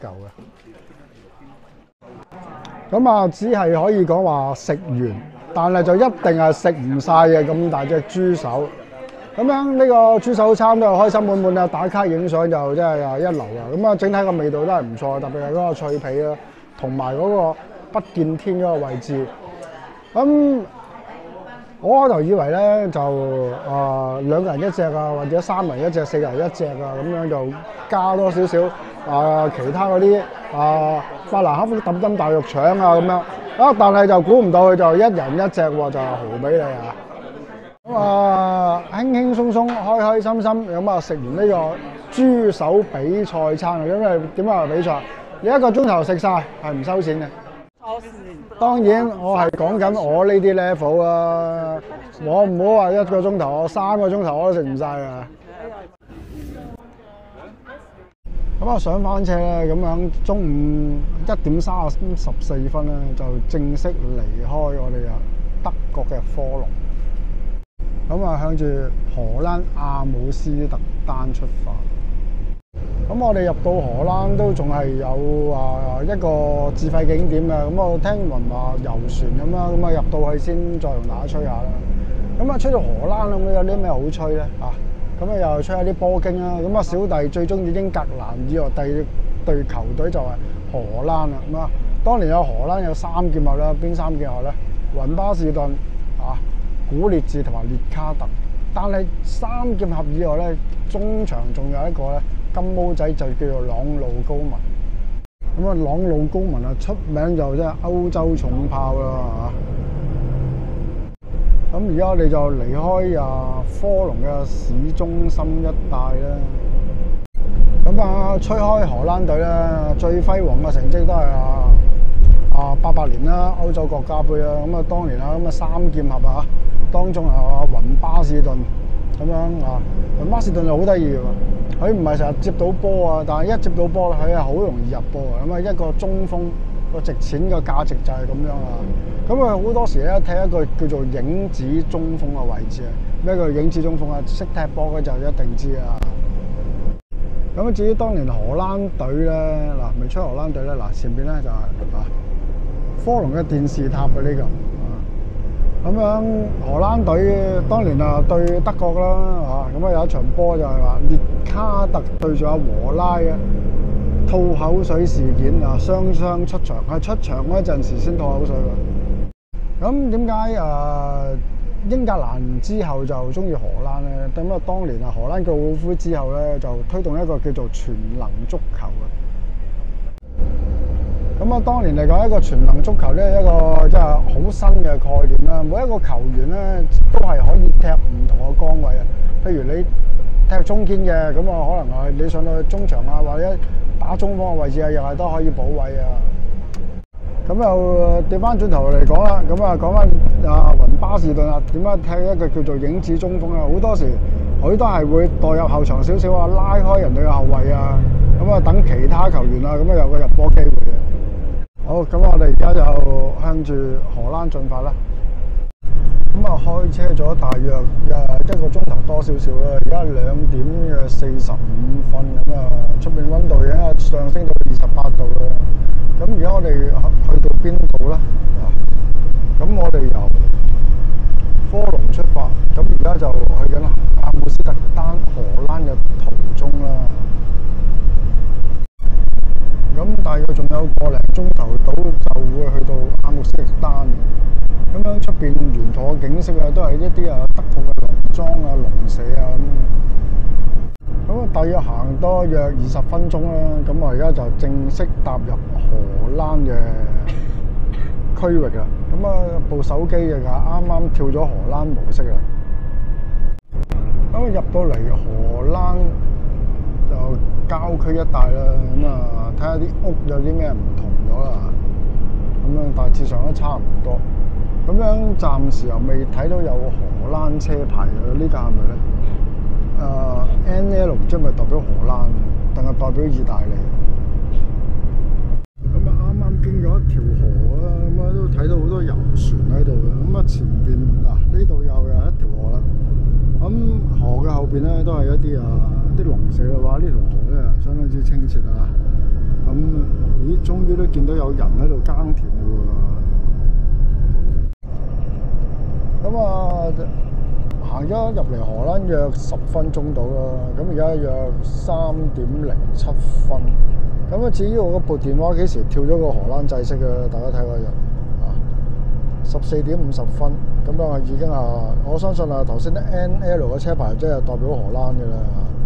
A: 嘅。咁啊，只係可以講話食完，但係就一定係食唔晒嘅咁大隻豬手。咁樣呢個豬手餐都係開心滿滿啊！打卡影相就真係啊一流啊！咁啊，整體個味道都係唔錯，特別係嗰個脆皮啦，同埋嗰個不見天嗰個位置。咁我就以為咧就啊兩個人一隻啊，或者三人一隻、四人一隻啊，咁樣就加多少少啊其他嗰啲啊法蘭克福揼揼大肉腸啊咁樣啊，但係就估唔到佢就一人一隻喎，就豪俾你啊！咁啊輕輕鬆鬆、開開心心咁啊食完呢個豬手比賽餐啊，因為點解話比賽？你一個鐘頭食晒係唔收錢嘅。當然，我係講緊我呢啲 level 啊！我唔好話一個鐘頭，我三個鐘頭我都食唔晒啊！咁咁啊上翻車咧，咁樣中午一點三十四分咧，就正式離開我哋啊德國嘅科隆。咁啊向住荷蘭阿姆斯特丹出發。咁我哋入到荷蘭都仲係有啊一個自費景點嘅。咁我聽聞話遊船咁啦，咁啊入到去先再同大家吹下啦。咁啊吹到荷蘭咁有啲咩好吹咧？啊！咁啊又吹下啲波經啦，咁啊小弟最中意英格蘭以外第二隊球隊就係荷蘭啦。咁啊，當年有荷蘭有三劍俠啦，邊三劍俠咧？雲巴士頓、啊古列治同埋列卡特。但係三劍俠以外咧，中場仲有一個咧金毛仔就叫做朗路高文。咁啊朗路高文啊出名就即係歐洲重炮啦嚇。咁而家我哋就離開啊科隆嘅市中心一帶啦。咁啊，吹開荷蘭隊咧，最輝煌嘅成績都係啊啊八八年啦，歐洲國家杯啦。咁啊，當年啊咁啊三劍俠啊，當中啊雲巴士頓咁樣啊，雲巴士頓就好得意喎。佢唔係成日接到波啊，但係一接到波咧，佢係好容易入波啊。咁啊，一個中鋒個值錢嘅價值就係咁樣啊。咁佢好多時咧踢一個叫做影子中鋒嘅位置啊！咩叫影子中鋒啊？識踢波嘅就一定知啊！咁至於當年荷蘭隊咧，嗱未出荷蘭隊咧，嗱前邊咧就係、是、啊科隆嘅電視塔嘅呢、這個啊，咁樣荷蘭隊當年啊對德國啦啊，咁啊有一場波就係話列卡特對住阿和拉啊，吐口水事件啊，雙雙出場，係出場嗰陣時先吐口水㗎。咁點解誒英格蘭之後就中意荷蘭咧？咁啊，當年啊荷蘭嘅奧運會之後咧，就推動一個叫做全能足球嘅。咁啊，當年嚟講一個全能足球咧，一個即係好新嘅概念啦。每一個球員咧都係可以踢唔同嘅崗位啊。譬如你踢中堅嘅，咁啊可能係你上到去中場啊，或者打中鋒嘅位置啊，又係都可以補位啊。咁又調翻轉頭嚟講啦，咁啊講翻啊雲巴士頓啊，點解踢一個叫做影子中鋒啊？好多時佢都係會代入後場少少啊，拉開人哋嘅後衞啊，咁啊等其他球員啊，咁啊有個入波機會嘅。好，咁我哋而家就向住荷蘭進發啦。咁啊開車咗大約誒一個鐘頭多少少啦，而家兩點嘅四十五分，咁啊出面溫度已經上升到二十八度啦。咁而家我哋去到邊度咧？咁我哋由科隆出發，咁而家就去緊阿姆斯特丹荷蘭嘅途中啦。咁大約仲有個零鐘頭到就會去到阿姆斯特丹。咁樣出邊沿途嘅景色啊，都係一啲啊德國嘅農莊啊、農舍啊咁。咁啊，大約行多約二十分鐘啦。咁我而家就正式踏入荷蘭嘅區域啦。咁啊，部手機嘅啱啱跳咗荷蘭模式啦。咁入到嚟荷蘭就郊區一帶啦。咁啊，睇下啲屋有啲咩唔同咗啦。咁樣大致上都差唔多。咁樣暫時又未睇到有荷蘭車牌嘅，呢架係咪咧？誒、uh, N L 唔知係咪代表荷蘭，定係代表意大利？咁啊，啱啱經過一條河啦，咁啊都睇到好多遊船喺度嘅。咁啊，前邊嗱呢度又有一條河啦。咁河嘅後邊咧都係一啲啊啲農舍嘅話，呢條河咧相當之清澈啊。咁咦，終於都見到有人喺度耕田嘞喎。咁啊〜行咗入嚟荷蘭約十分鐘到啦，咁而家約三點零七分。咁啊，至於我嗰部電話幾時跳咗個荷蘭制式嘅，大家睇下入啊，十四點五十分。咁樣已經啊，我相信啊，頭先啲 N L 嘅車牌即係代表荷蘭嘅啦。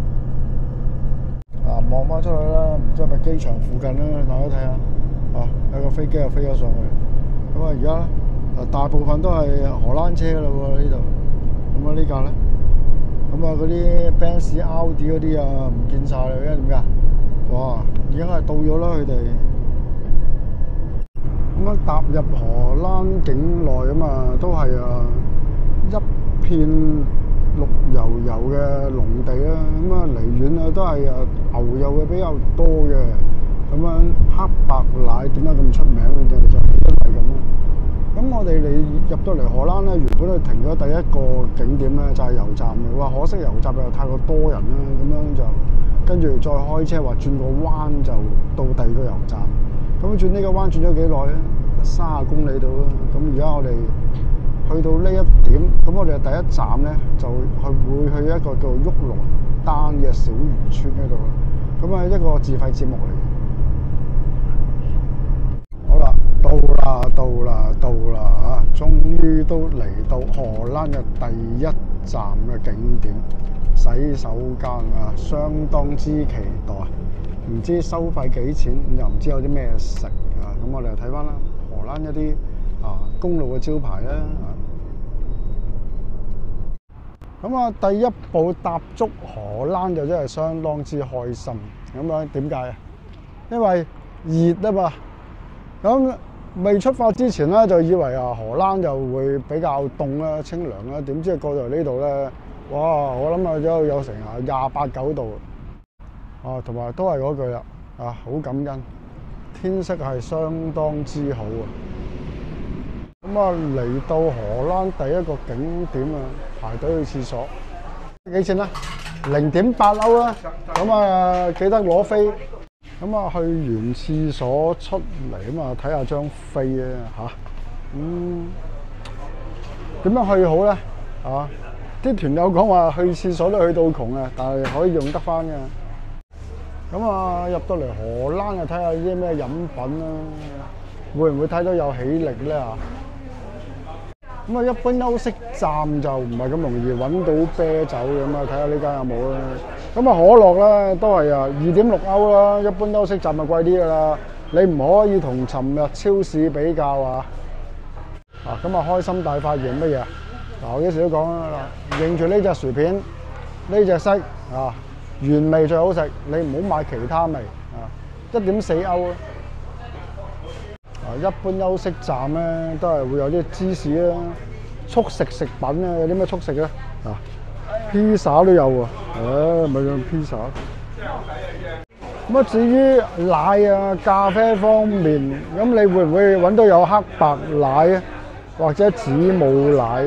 A: 啊，望翻出去啦，唔知係咪機場附近啦？大家睇下，啊，有個飛機又飛咗上去。咁啊，而家啊，大部分都係荷蘭車啦喎，呢度。咁啊呢架咧，咁啊嗰啲 Benz、Audi 嗰啲啊唔見晒啦，因為點解？哇，已經係到咗啦佢哋。咁啊踏入荷蘭境內啊嘛，都係啊一片綠油油嘅農地啦。咁啊離遠啊都係啊牛肉嘅比較多嘅。咁樣黑白奶點解咁出名咧？就就因為咁啦。咁我哋嚟入到嚟荷蘭咧，原本係停咗第一個景點咧，就係油站嘅。哇！可惜油站又太過多人啦，咁樣就跟住再開車話轉個彎就到第二個油站。咁轉呢個彎轉咗幾耐咧？三十公里到啦。咁而家我哋去到呢一點，咁我哋第一站咧就係會去一個叫沃羅丹嘅小漁村嗰度啦。咁啊一個自費節目嚟。好啦，到啦，到啦，到啦嚇！終於都嚟到荷蘭嘅第一站嘅景點洗手間啊，相當之期待。唔知收費幾錢，又唔知有啲咩食啊！咁我哋就睇翻啦，荷蘭一啲啊公路嘅招牌啦。咁啊，第一步踏足荷蘭就真係相當之開心。咁樣點解啊？因為熱啊嘛。咁未出發之前咧，就以為啊荷蘭就會比較凍啦、清涼啦。點知過到嚟呢度咧，哇！我諗啊有有成啊廿八九度啊，同埋都係嗰句啦，啊好感恩，天色係相當之好啊！咁啊嚟到荷蘭第一個景點啊，排隊去廁所幾錢咧？零點八歐啦。咁啊記得攞飛。咁啊，去完廁所出嚟咁啊，睇下張飛啊嚇。嗯，點樣去好咧？啊，啲團友講話去廁所都去到窮啊，但係可以用得翻嘅。咁啊，入到嚟荷蘭啊，睇下啲咩飲品啦，會唔會睇到有喜力咧啊？咁啊，一般休息站就唔係咁容易揾到啤酒嘅，咁啊，睇下呢間有冇啦。咁啊，可樂咧都係啊二點六歐啦，一般休息站就貴啲噶啦。你唔可以同尋日超市比較啊！啊，咁啊，開心大發現乜嘢？嗱，我幾時都講啦，認住呢隻薯片，呢隻色啊，原味最好食，你唔好買其他味啊！一點四歐啊！啊，一般休息站咧都係會有啲芝士啦、速食食品啊，有啲咩速食咧？啊！披薩都有喎，誒咪用披薩。咁啊，至於奶啊、咖啡方面，咁你會唔會揾到有黑白奶啊，或者子母奶？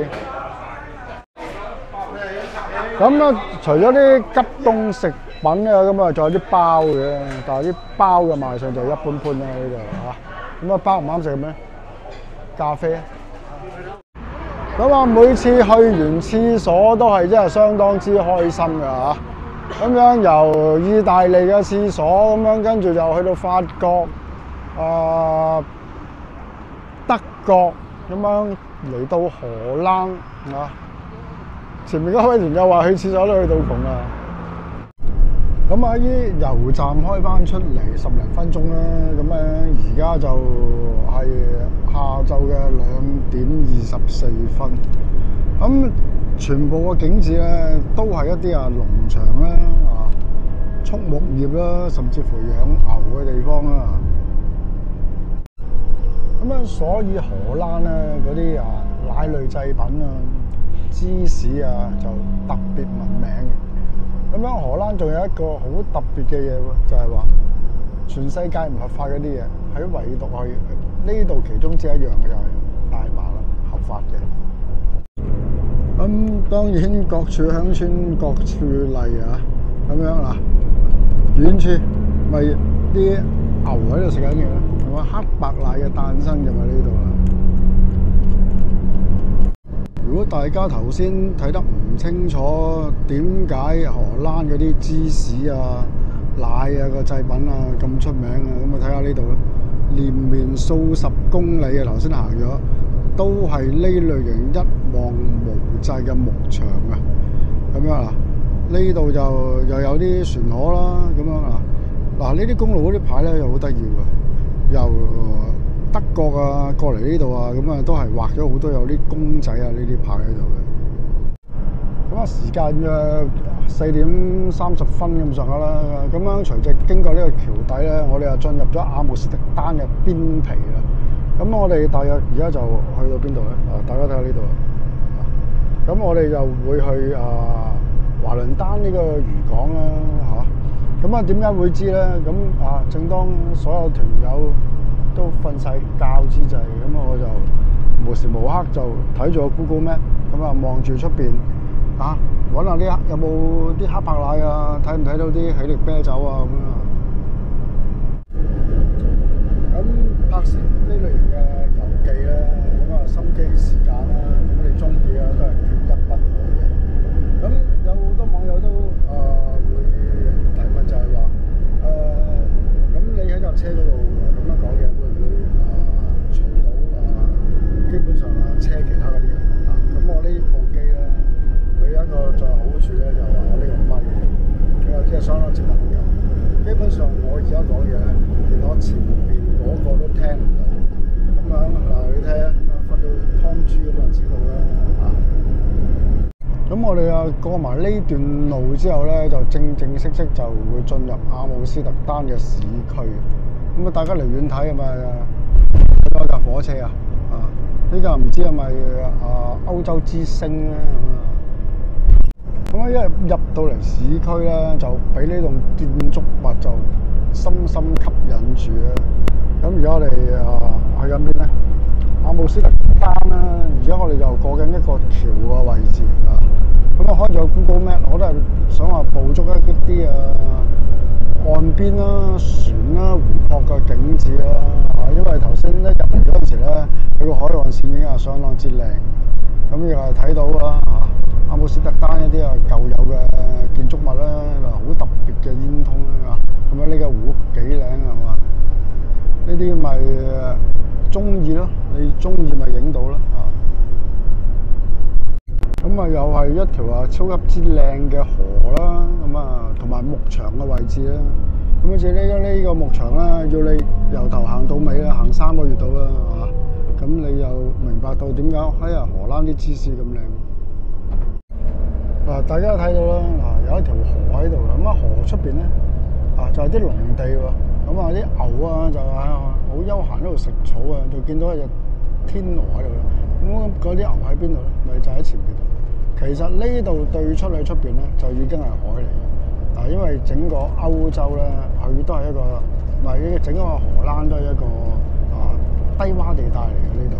A: 咁啊，除咗啲急凍食品啊，咁啊，仲有啲包嘅，但係啲包嘅賣相就一般般啦呢度嚇。咁啊，包唔啱食嘅咩？咖啡。咁啊，每次去完廁所都係真係相當之開心㗎嚇。咁樣由意大利嘅廁所咁樣，跟住就去到法國、啊、呃、德國咁樣嚟到荷蘭啊。前面嗰位團友話去廁所都去到窮啊。咁啊，依油站開翻出嚟十零分鐘啦。咁咧而家就係下晝嘅兩點二十四分。咁全部嘅景緻咧都係一啲啊農場啦、啊畜牧業啦，甚至乎養牛嘅地方啦。咁樣所以荷蘭咧嗰啲啊奶類製品啊、芝士啊就特別聞名嘅。咁樣荷蘭仲有一個好特別嘅嘢喎，就係話全世界唔合法嗰啲嘢，喺唯獨係呢度其中之一樣嘅就係大麻啦，合法嘅。咁、嗯、當然各處鄉村各處例啊，咁樣嗱，遠處咪啲牛喺度食緊嘢啦，係嘛？黑白奶嘅誕生就喺呢度啦。如果大家頭先睇得唔清楚，點解荷蘭嗰啲芝士啊、奶啊個製品啊咁出名啊？咁啊睇下呢度啦，連綿數十公里啊，頭先行咗，都係呢類型一望無際嘅牧場啊。咁樣啊，呢度就又有啲船河啦。咁樣啊，嗱呢啲公路嗰啲牌咧又好得意喎，又〜德國啊，過嚟呢度啊，咁啊都係畫咗好多有啲公仔啊，呢啲牌喺度嘅。咁啊，時間嘅四點三十分咁上下啦。咁樣隨直經過呢個橋底咧，我哋就進入咗阿姆斯特丹嘅邊皮啦。咁我哋大約而家就去到邊度咧？啊，大家睇下呢度啊， 咁我哋就會去啊華倫丹呢個漁港啦嚇。咁啊點解會知咧？咁啊正當所有團友都瞓晒覺之際，咁我就無時無刻就睇住個 Google Map，咁啊望住出邊啊揾下啲有冇啲黑白奶啊，睇唔睇到啲喜力啤酒啊咁啊。咁拍攝呢類型嘅遊記咧，咁啊心機時間啦，咁你中意啊都係缺一不可嘅。咁有好多網友都啊、呃、會提問就係話誒，咁、呃、你喺架車嗰度咁樣講嘅，會唔會啊嘈到啊？基本上啊車其他嗰啲人啊，咁我呢部機咧，佢有一個最好處咧，就係話我呢個咪，佢又即係相當之敏感。基本上我而家講嘢咧，連我前邊嗰個都聽唔到。咁樣嗱，你睇下，瞓到湯豬咁就知道啦嚇。咁我哋啊過埋呢段路之後咧，就正正式式就會進入阿姆斯特丹嘅市區。咁啊，大家離遠睇係咪睇到一架火車啊？啊，呢架唔知係咪啊歐洲之星咧咁啊？咁啊，因為入到嚟市區咧，就俾呢棟建築物就深深吸引住啊！咁而家我哋啊去緊邊咧？阿姆斯特丹啦，而家我哋就過緊一個橋嘅位置啊！咁啊，開咗 Google Map， 我都係想話捕捉一啲啊岸邊啦、船啦、湖泊嘅景緻啦啊！因為頭先一入嚟嗰陣時咧，佢個海岸線已經係相當之靚，咁又係睇到啦嚇。阿姆斯特丹一啲啊舊有嘅建築物咧，嗱好特別嘅煙通啊！咁啊呢個湖幾靚係嘛？呢啲咪中意咯，你中意咪影到咯啊！咁啊又係一條啊超級之靚嘅河啦，咁啊同埋牧場嘅位置啦。咁好似呢個呢個牧場啦，要你由頭行到尾啦，行三個月到啦嚇。咁你又明白到點解哎呀荷蘭啲芝士咁靚？嗱，大家睇到啦，嗱有一條河喺度，咁啊河出邊咧啊就係啲農地喎，咁啊啲牛啊就係好悠閒喺度食草啊，就見到一隻天鵝喺度，咁嗰啲牛喺邊度咧？咪就喺前邊度。其實呢度對出去出邊咧，就已經係海嚟嘅。嗱，因為整個歐洲咧，佢都係一個，唔係整個荷蘭都係一個啊低洼地帶嚟嘅呢度。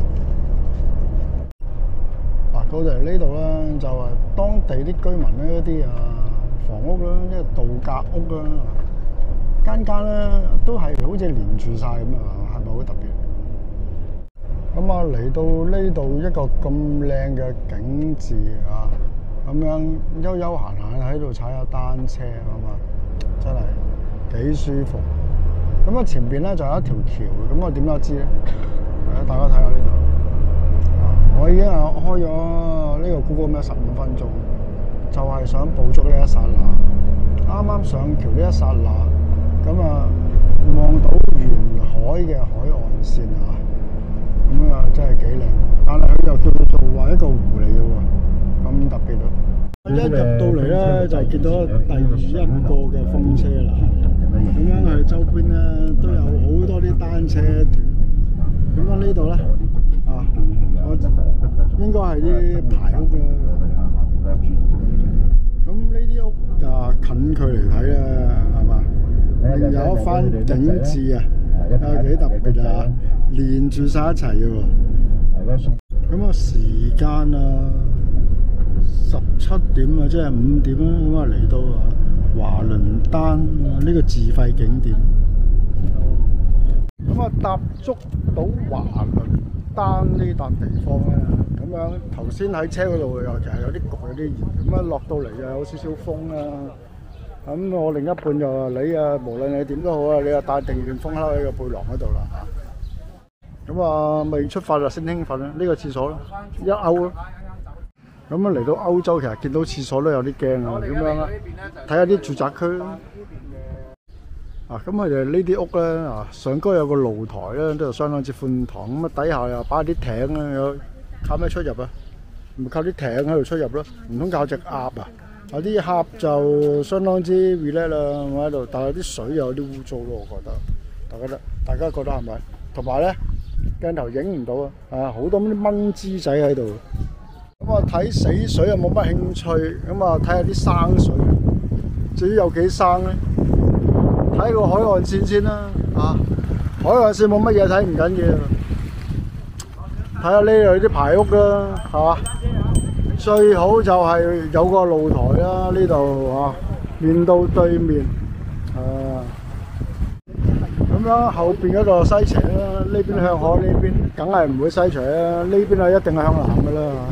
A: 過嚟呢度咧，就係當地啲居民咧，一啲啊房屋啦，即係度假屋啦，間間咧都係好似連住晒咁啊，係咪好特別？咁啊嚟到呢度一個咁靚嘅景緻啊，咁樣悠悠閒閒喺度踩下單車啊嘛，真係幾舒服。咁啊前邊咧就有一條橋，咁我點解知咧？大家睇下呢度。我已經係開咗呢個 Google Map 十五分鐘，就係、是、想捕捉呢一剎那。啱啱上橋呢一剎那，咁啊望到沿海嘅海岸線啊，咁啊真係幾靚。但係佢又叫做話一個湖嚟嘅喎，咁特別咯。一入到嚟咧，就見到第一個嘅風車啦。咁樣佢周邊咧都有好多啲單車團。咁啊呢度咧啊，我應該係啲排屋啦。咁呢啲屋啊，近距離睇咧，係嘛？另有一番景緻啊，啊幾特別啊，連住晒一齊嘅喎。咁啊時間啊十七點啊，即係五點啦，咁啊嚟到啊華倫丹呢個自費景點。咁啊踏足到華倫丹呢笪地方咧，咁樣頭先喺車嗰度又其實有啲焗有啲熱，咁啊落到嚟又有少少風啦。咁我另一半就話你啊，無論你點都好啊，你啊帶定件風褸喺個背囊嗰度啦嚇。咁啊未出發就先興奮啦，呢個廁所咯，一歐咯。咁啊嚟到歐洲其實見到廁所都有啲驚啊，咁樣啦，睇下啲住宅區啦。啊，咁佢哋呢啲屋咧，啊上高有個露台咧，都係相當之寬敞。咁啊底下又擺啲艇啦，有靠咩出入啊？咪靠啲艇喺度出入咯，唔通靠隻鴨啊？啊啲鴨就相當之 relax 啦，我喺度，但係啲水又有啲污糟咯，我覺得。大家覺得，大家覺得係咪？同埋咧，鏡頭影唔到啊！啊好多啲蚊滋仔喺度。 咁啊睇死水啊冇乜興趣，咁啊睇下啲生水。至於有幾生咧，睇個海岸線先啦。啊，海岸線冇乜嘢睇唔緊要，睇下呢度啲排屋啦，係嘛？最好就係有個露台啦，呢度啊面到對面，啊咁樣後邊嗰度西斜啦，呢邊向海，呢邊梗係唔會西斜啦，呢邊係一定係向南噶啦。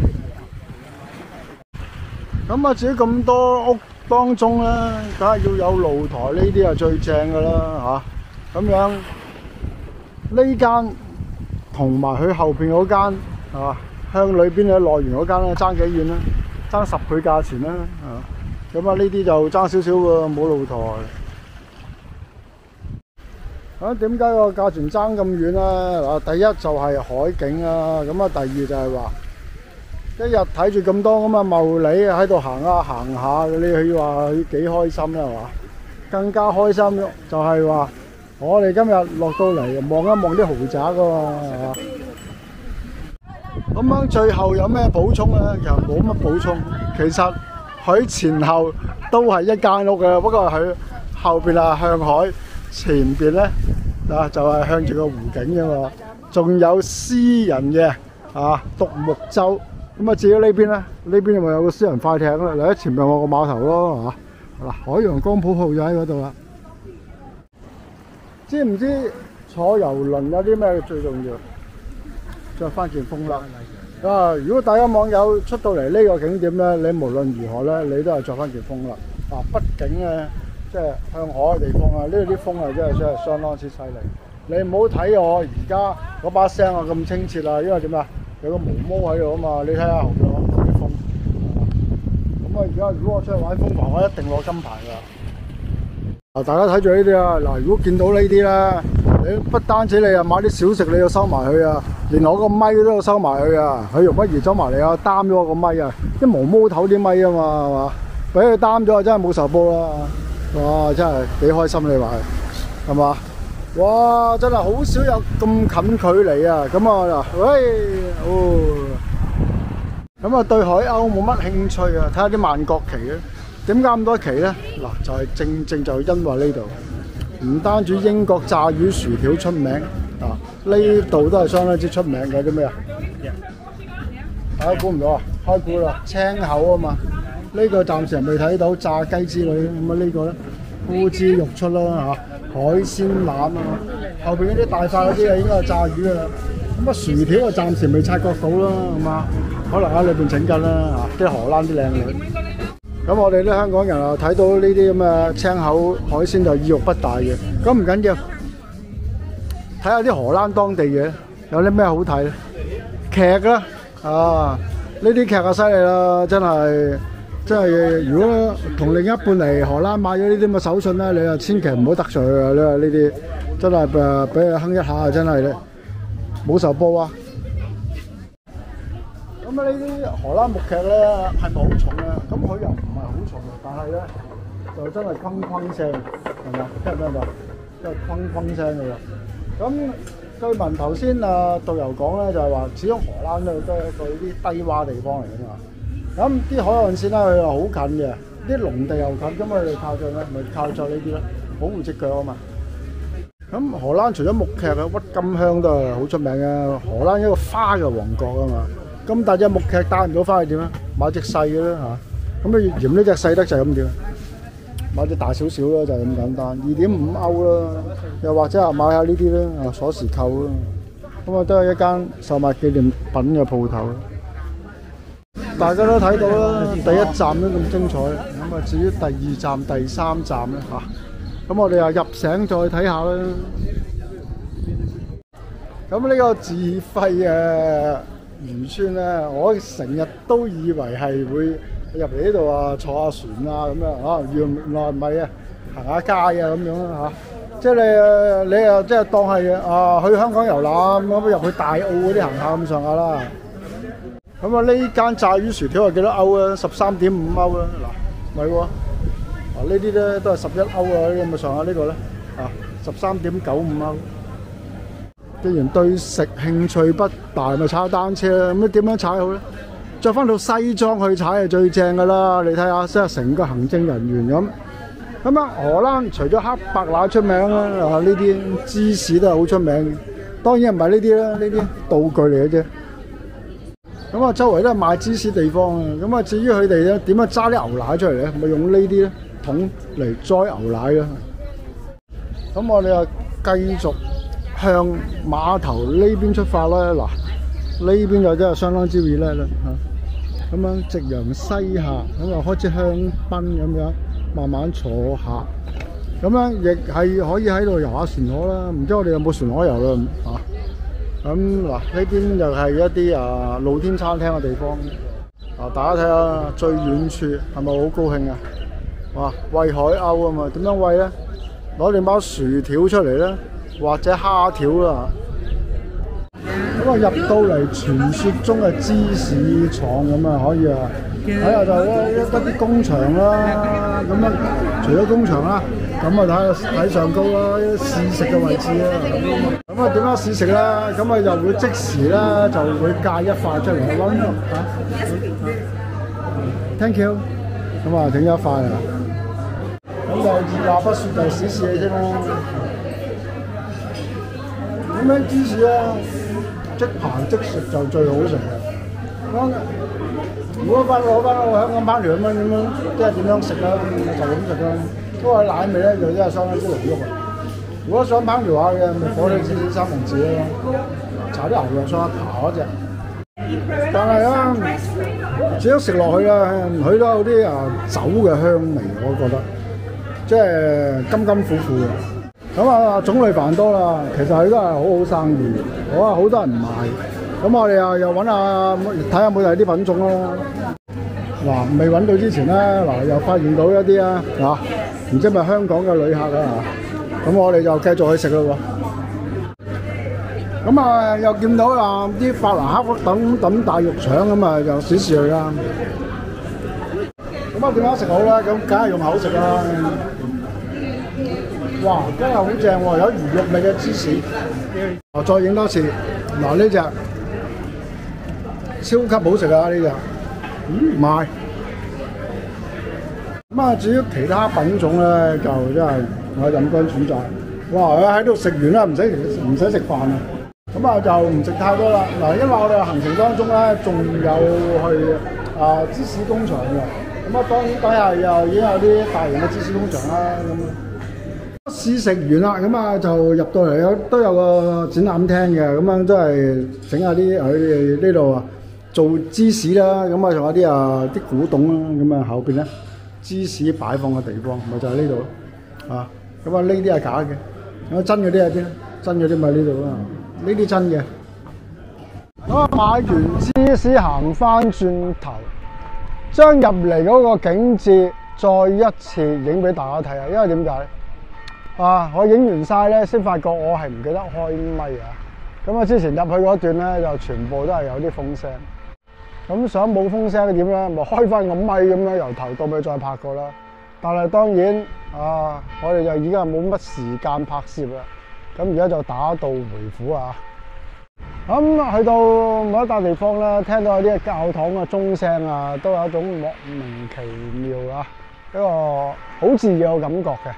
A: 咁啊，至於咁多屋當中咧，梗係要有露台，呢啲係最正噶啦嚇。咁樣呢間同埋佢後邊嗰間啊，向裏邊嘅內園嗰間咧爭幾遠啦，爭十倍價錢啦啊！咁啊，呢啲就爭少少喎，冇露台。咁點解個價錢爭咁遠咧？嗱，第一就係海景啊，咁啊，第二就係話一日睇住咁多咁嘅茂利喺度行下行下，你話幾開心咧係嘛？更加開心就係話我哋今日落到嚟望一望啲豪宅㗎嘛，係嘛？咁樣最後有咩補充咧？其實冇乜補充，其實佢前後都係一間屋嘅，不過佢後邊啊向海。前邊咧啊就係、是、向住個湖景嘅嘛，仲有私人嘅啊獨木舟。咁啊至於呢邊咧，呢邊咪有個私人快艇啦。嚟喺前面我個碼頭咯嚇。嗱，海洋光譜號就喺嗰度啦。知唔知坐遊輪有啲咩最重要？着翻件風褸啊！如果大家網友出到嚟呢個景點咧，你無論如何咧，你都係着翻件風褸。嗱、啊，畢竟咧。即係向海嘅地方啊！呢度啲風啊，真係真係相當之犀利。你唔好睇我而家嗰把聲啊咁清澈啊，因為點啊？有個毛毛喺度啊嘛！你睇下後邊啲風。咁啊，而家如果我出去玩風帆，我一定攞金牌㗎。嗱，大家睇住呢啲啊！嗱，如果見到呢啲咧，你不單止你啊買啲小食，你要收埋佢啊，連我個咪都要收埋佢啊！佢容不如收埋嚟啊，擔咗我個咪啊！啲毛毛頭啲咪啊嘛，係嘛？俾佢擔咗啊，真係冇仇報啦！哇！真係幾開心你話係，係嘛？哇！真係好少有咁近距離啊！咁啊嗱，喂，哦，咁啊對海鷗冇乜興趣啊，睇下啲萬國旗咧。點解咁多旗咧？嗱，就係正正就因為呢度，唔單止英國炸魚薯條出名啊，呢度都係相當之出名嘅啲咩啊？大家估唔到啊？開估啦，青口啊嘛！呢個暫時未睇到炸雞之類，咁啊呢個咧烏枝肉出啦嚇，海鮮腩啊，後邊嗰啲大塊嗰啲啊應該係炸魚㗎啦。咁啊薯條啊暫時未察覺到啦，係嘛？可能喺裏邊整緊啦嚇，啲荷蘭啲靚女。咁我哋啲香港人啊睇到呢啲咁嘅青口海鮮就意欲不大嘅，咁唔緊要，睇下啲荷蘭當地嘢有啲咩好睇咧？劇啦啊，呢啲劇啊犀利啦，真係。即係如果同另一半嚟荷蘭買咗呢啲咁嘅手信咧，你啊千祈唔好得罪佢啊！你話呢啲真係誒俾佢坑一下，真係咧冇仇報啊！咁啊呢啲荷蘭木劇咧係咪好重咧？咁佢又唔係好重，但係咧就真係哐哐聲，係嘛？聽唔聽到？真係哐哐聲㗎啦！咁據聞頭先啊導遊講咧，就係話始終荷蘭咧都係一個啲低窪地方嚟㗎嘛。咁啲海岸線咧，佢又好近嘅，啲農地又近，咁佢哋靠近咧，咪靠咗呢啲咯，保護隻腳啊嘛。咁荷蘭除咗木屐啊，鬱金香都係好出名嘅。荷蘭一個花嘅王國啊嘛。咁但係隻木屐帶唔到翻去點啊？買隻細嘅啦嚇。咁你嫌呢隻細得就係咁點？買隻大少少啦，就係咁簡單，二點五歐啦。又或者係買下呢啲啦，啊鎖匙扣啦。咁啊都係一間售賣紀念品嘅鋪頭。大家都睇到啦，第一站都咁精彩，咁啊至於第二站、第三站咧嚇，咁我哋又入城再睇下啦。咁呢個自費嘅漁村咧，我成日都以為係會入嚟呢度啊坐下船啊咁樣啊，原來唔係啊，行下街啊咁樣啦嚇，即係你你啊即係當係啊去香港遊覽咁入去大澳嗰啲行下咁上下啦。咁啊！呢間炸魚薯條係幾多歐啊？十三點五歐啦。嗱，咪喎。啊，呢啲咧都係十一歐啊。呢咁嘅上下呢個咧，啊，十三點九五歐。既然對食興趣不大，咪踩單車啦。咁你點樣踩好咧？ 着翻套西裝去踩係最正噶啦！你睇下，即係成個行政人員咁。咁啊，荷蘭除咗黑白奶出名啦，啊呢啲芝士都係好出名。當然唔係呢啲啦，呢啲道具嚟嘅啫。咁啊，周圍都係賣芝士地方啊。咁啊，至於佢哋咧點樣揸啲牛奶出嚟咧，咪用呢啲咧桶嚟載牛奶咯。咁我哋啊繼續向碼頭呢邊出發啦。嗱，呢邊就真係相當之 relax 啦嚇。咁樣夕陽西下，咁啊開始香檳咁樣。慢慢坐下，咁樣亦係可以喺度遊下船河啦。唔知我哋有冇船河遊啦？啊，咁嗱呢邊就係一啲啊露天餐廳嘅地方。啊，大家睇下最遠處係咪好高興啊？哇，餵海鷗啊嘛，點樣餵咧？攞定包薯條出嚟啦，或者蝦條啦。咁啊入到嚟傳說中嘅芝士廠咁啊，可以啊。睇下就一一啲工場啦，咁樣除咗工場啦，咁啊睇下睇上高啦，試食嘅位置啦。咁啊點樣試食啦？咁啊就會即時啦，就會戒一塊出嚟揾嚇。Thank you。咁啊整一塊啊。咁就二話不説就試試你先啦。咁樣芝士咧，即排即食就最好食嘅。如果翻攞翻我香港烹調咁樣點樣，即係點樣食啦，就咁食啦。嗰個奶味咧就真係相當之濃郁啊！如果想烹調下嘅，咪火腿芝士三文治咯，搽啲牛肉上去刨嗰隻。但係啊，只係食落去啦，佢都有啲啊酒嘅香味，我覺得即係甘甘苦苦嘅。咁啊種類繁多啦，其實佢都係好好生意，我話好多人買。咁我哋又又揾下睇下有冇第啲品種咯。嗱，未揾到之前咧，嗱又發現到一啲啊，嗱唔知係咪香港嘅旅客啊？咁我哋就繼續去食咯喎。咁啊又見到啊啲法蘭克福等等大肉腸咁啊，又試試佢啦。咁啊點樣食好咧？咁梗係用口食啦。哇，真係好正喎！有魚肉味嘅芝士。我再影多次。嗱呢隻。超級好食啊！呢隻，嗯，買。咁啊，至於其他品種咧，就真係我任君選擇。哇！喺度食完啦，唔使唔使食飯啊。咁啊，就唔食太多啦。嗱，因為我哋行程當中咧，仲有去啊芝士工場嘅。咁啊，當然底下又已經有啲大型嘅芝士工場啦。咁試食完啦，咁啊就入到嚟有都有個展覽廳嘅，咁樣都係整下啲佢哋呢度啊。做芝士啦，咁啊仲有啲啊啲古董啦，咁啊後邊咧芝士擺放嘅地方，咪就係呢度咯，啊，咁啊呢啲係假嘅，咁真嗰啲係邊？真嗰啲咪呢度咯，呢啲真嘅。咁啊買完芝士行翻轉頭，將入嚟嗰個景緻再一次影俾大家睇下，因為點解？啊，我影完晒咧，先發覺我係唔記得開咪啊！咁啊之前入去嗰段咧，就全部都係有啲風聲。咁想冇風聲點咧，咪開翻個咪咁樣，由頭到尾再拍過啦。但係當然啊，我哋就已經係冇乜時間拍攝啦。咁而家就打道回府啊！咁去到某一笪地方咧，聽到有啲教堂嘅鐘聲啊，都有一種莫名其妙啊，一個好自然嘅感覺嘅。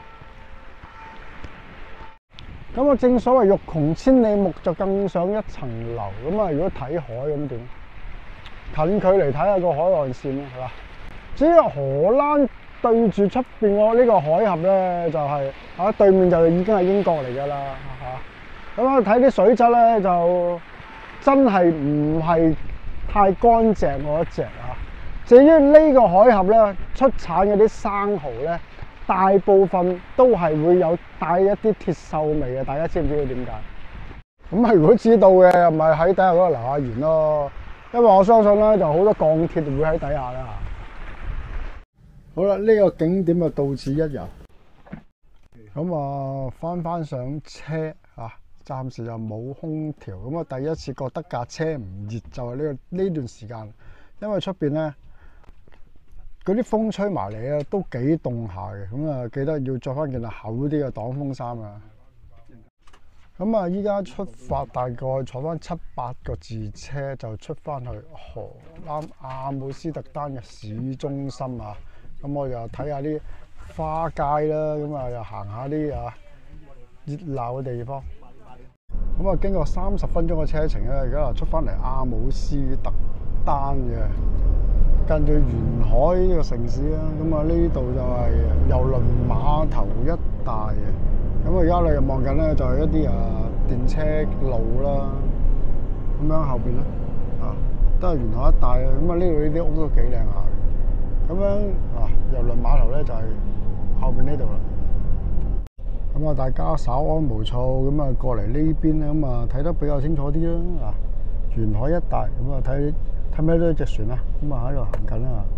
A: 咁啊，正所謂欲窮千里目，就更上一層樓。咁啊，如果睇海咁點？近距離睇下個海岸線啦，係嘛？至於荷蘭對住出邊個呢個海峽咧，就係、是、啊對面就已經係英國嚟㗎啦，嚇。咁啊睇啲水質咧，就真係唔係太乾淨嗰一隻啊。至於呢個海峽咧，出產嗰啲生蠔咧，大部分都係會有帶一啲鐵鏽味嘅。大家知唔知道點解？咁啊，如果知道嘅，咪喺底下嗰度留下言咯。因為我相信咧，就好多鋼鐵會喺底下啦。好啦，呢、這個景點就到此一遊。咁啊，翻翻上車啊，暫時又冇空調。咁啊，第一次覺得架車唔熱，就係呢個呢段時間，因為出邊咧嗰啲風吹埋嚟咧，都幾凍下嘅。咁啊，記得要着翻件厚啲嘅擋風衫啊。 咁啊，依家出發大概坐翻七八個字車就出翻去荷蘭阿姆斯特丹嘅市中心啊。咁我又睇下啲花街啦，咁啊又行下啲啊熱鬧嘅地方。咁啊，經過三十分鐘嘅車程咧，而家又出翻嚟阿姆斯特丹嘅，近住沿海呢個城市啦。咁啊，呢度就係郵輪碼頭一帶嘅。咁而家你望緊咧，就係一啲啊電車路啦，咁樣後邊咧啊都係沿海一帶嘅。咁啊，呢度呢啲屋都幾靚下嘅。咁樣啊，郵輪碼頭咧就係後邊呢度啦。咁啊，大家稍安無躁咁啊，過嚟呢邊咧，咁啊睇得比較清楚啲啦。啊，沿海一帶咁啊，睇睇咩呢隻船啊，咁啊喺度行緊啦。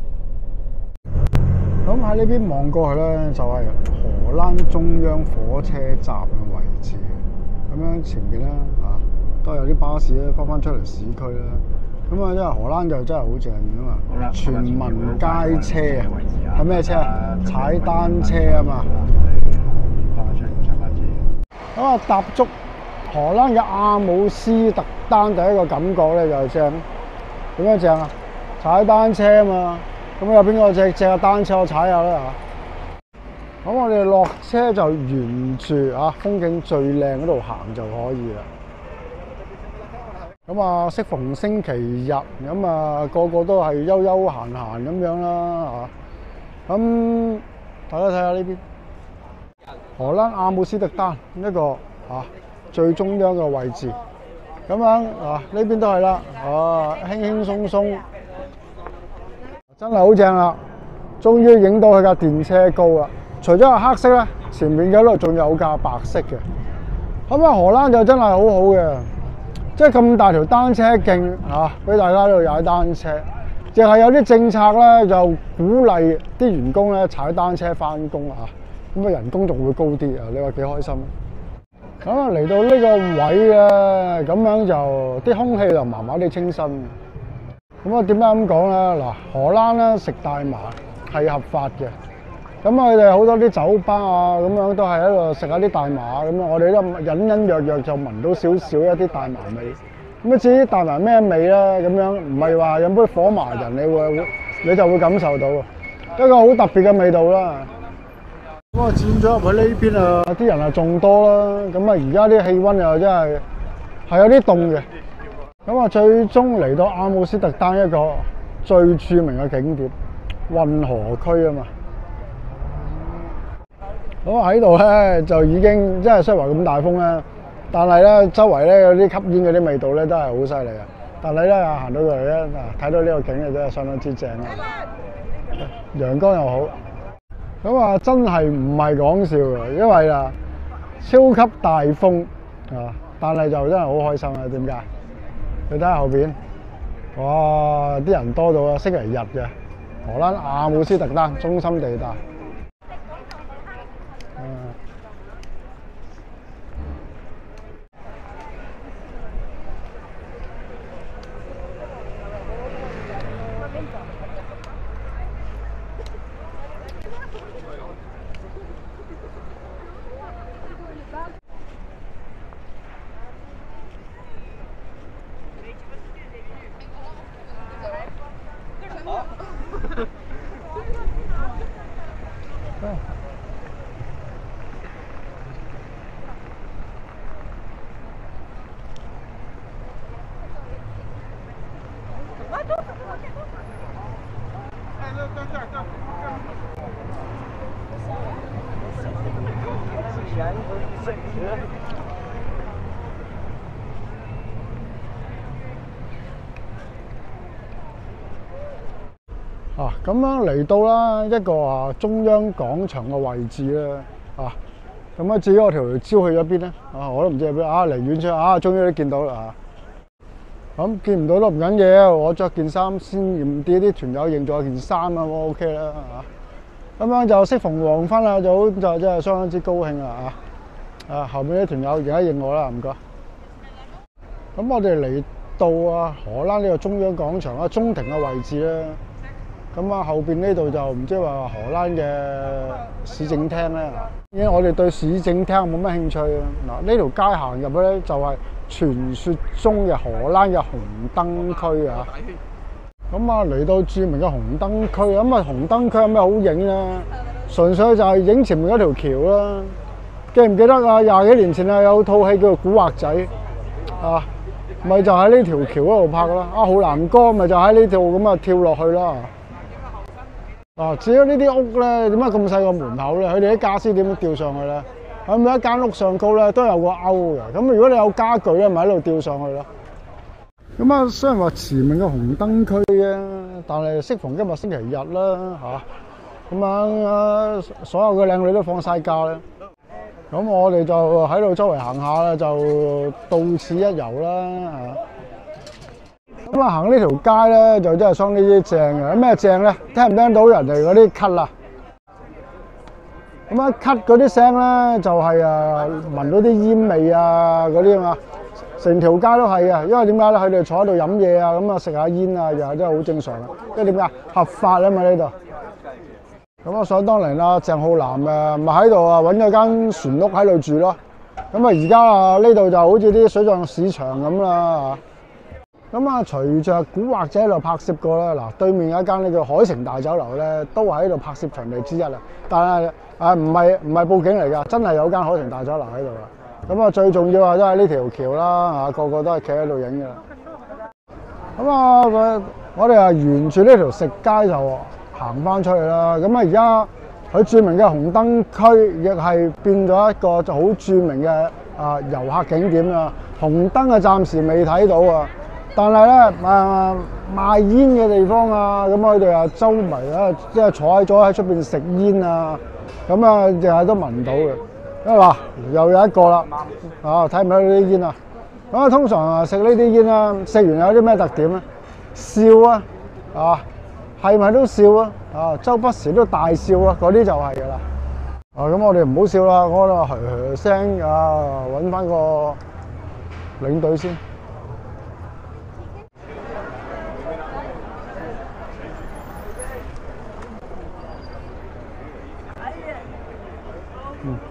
A: 咁喺呢邊望過去咧，就係荷蘭中央火車站嘅位置。咁樣前面咧啊，都有啲巴士咧，翻翻出嚟市區啦。咁啊，因為荷蘭就真係好正㗎嘛，全民街車啊，係咩車啊？踩單車啊嘛。咁啊，踏足荷蘭嘅阿姆斯特丹，第一個感覺咧就係正。點樣正啊？踩單車啊嘛。咁有邊個借借架單車我踩下啦嚇？咁我哋落車就沿住啊風景最靚嗰度行就可以啦。咁啊，適逢星期日，咁啊個個都係悠悠閒閒咁樣啦嚇。咁大家睇下呢邊，荷蘭阿姆斯特丹一個啊最中央嘅位置。咁樣啊呢邊都係啦，啊輕輕鬆鬆。真係好正啦！終於影到佢架電車高啦。除咗係黑色咧，前面嗰度仲有架白色嘅。咁啊，荷蘭就真係好好嘅，即係咁大條單車徑啊，俾大家喺度踩單車。淨係有啲政策咧，就鼓勵啲員工咧踩單車翻工啊。咁啊，人工仲會高啲啊！你話幾開心？咁啊，嚟到呢個位咧，咁樣就啲空氣就麻麻地清新。咁啊，點解咁講咧？嗱，荷蘭咧食大麻係合法嘅。咁佢哋好多啲酒吧啊，咁樣都係喺度食下啲大麻咁樣。我哋都隱隱約約就聞到少少一啲大麻味。咁啊，至於大麻咩味咧？咁樣唔係話飲杯火麻仁，你會你就會感受到一個好特別嘅味道啦。咁啊，轉咗入去呢邊啊，啲人啊仲多啦。咁啊，而家啲氣温又真係係有啲凍嘅。咁啊，最終嚟到阿姆斯特丹一個最著名嘅景點運河區啊嘛。咁啊喺度咧就已經即係雖然話咁大風咧，但係咧周圍咧有啲吸煙嗰啲味道咧都係好犀利啊！但係咧行到過嚟咧，嗱睇到呢個景啊真係相當之正啊！陽光又好，咁啊真係唔係講笑嘅，因為啊超級大風啊，但係就真係好開心啊！點解？你睇下後邊，哇！啲人多到啊，星期日嘅荷蘭阿姆斯特丹中心地帶。啊，咁樣嚟到啦一個啊中央廣場嘅位置咧，啊，咁啊至於我條蕉去咗邊咧？啊，我都唔知喺邊啊！離遠處啊，終於都見到啦啊！咁見唔到都唔緊要，我着件衫先驗啲啲團友認咗件衫啊，我 OK 啦嚇。咁樣就適逢黃昏啦，就好就真係相當之高興啊！啊，後面啲團友而家認我啦，唔該。咁我哋嚟到啊荷蘭呢個中央廣場啊中庭嘅位置咧， 咁啊後邊呢度就唔知話荷蘭嘅市政廳咧，因為我哋對市政廳冇乜興趣啊。嗱，呢條街行入去咧就係傳説中嘅荷蘭嘅紅燈區啊。咁啊嚟到著名嘅紅燈區，咁啊紅燈區有咩好影咧？純粹就係影前面嗰條橋啦。記唔記得啊？廿幾年前啊有套戲叫做《古惑仔》啊，咪就喺呢條橋嗰度拍啦。啊，浩南哥咪就喺呢度咁啊跳落去啦。啊，至於呢啲屋咧，點解咁細個門口咧？佢哋啲傢俬點樣吊上去咧？喺每一間屋上高咧都有個勾嘅。咁如果你有家具咧，咪喺度吊上去咯。咁啊，雖然話馳名嘅紅燈區啊，但係適逢今日星期日啦嚇，咁啊所有嘅靚女都放晒假啦。咁我哋就喺度周圍行下啦，就到此一遊啦嚇。咁啊行呢條街咧，就真係相當之正嘅。咩正咧？聽唔聽到人哋嗰啲咳啊？咁啊咳嗰啲聲咧，就係啊聞到啲煙味啊嗰啲啊嘛。成條街都係啊，因為點解咧？佢哋坐喺度飲嘢啊，咁啊食下煙啊，又係真係好正常啊。因為點解？合法啊嘛呢度。咁啊，想當年啦，鄭浩南誒咪喺度啊，揾咗間船屋喺度住咯。咁啊，而家啊呢度就好似啲水上市場咁啦。咁啊，隨着古惑仔喺度拍攝過啦，嗱對面有一間呢叫海城大酒樓咧，都係喺度拍攝場地之一啊。但係誒唔係唔係報警嚟㗎，真係有間海城大酒樓喺度啊。咁啊，最重要啊都係呢條橋啦，嚇個個都係企喺度影㗎啦。咁啊，我哋啊沿住呢條食街就行翻出去啦。咁啊，而家佢著名嘅紅燈區亦係變咗一個就好著名嘅啊遊客景點啊。紅燈啊，暫時未睇到啊，但係咧啊賣煙嘅地方啊，咁佢哋啊周圍啊即係坐喺咗喺出邊食煙啊，咁啊日日都聞到嘅。因為嗱又有一個啦，啊睇唔睇到啲煙啊？咁啊通常啊食呢啲煙啊，食完有啲咩特點咧？笑啊，啊係咪都笑啊？啊周不時都大笑啊，嗰啲就係㗎啦。啊咁我哋唔好笑啦，我度噓噓聲啊揾翻個領隊先。嗯。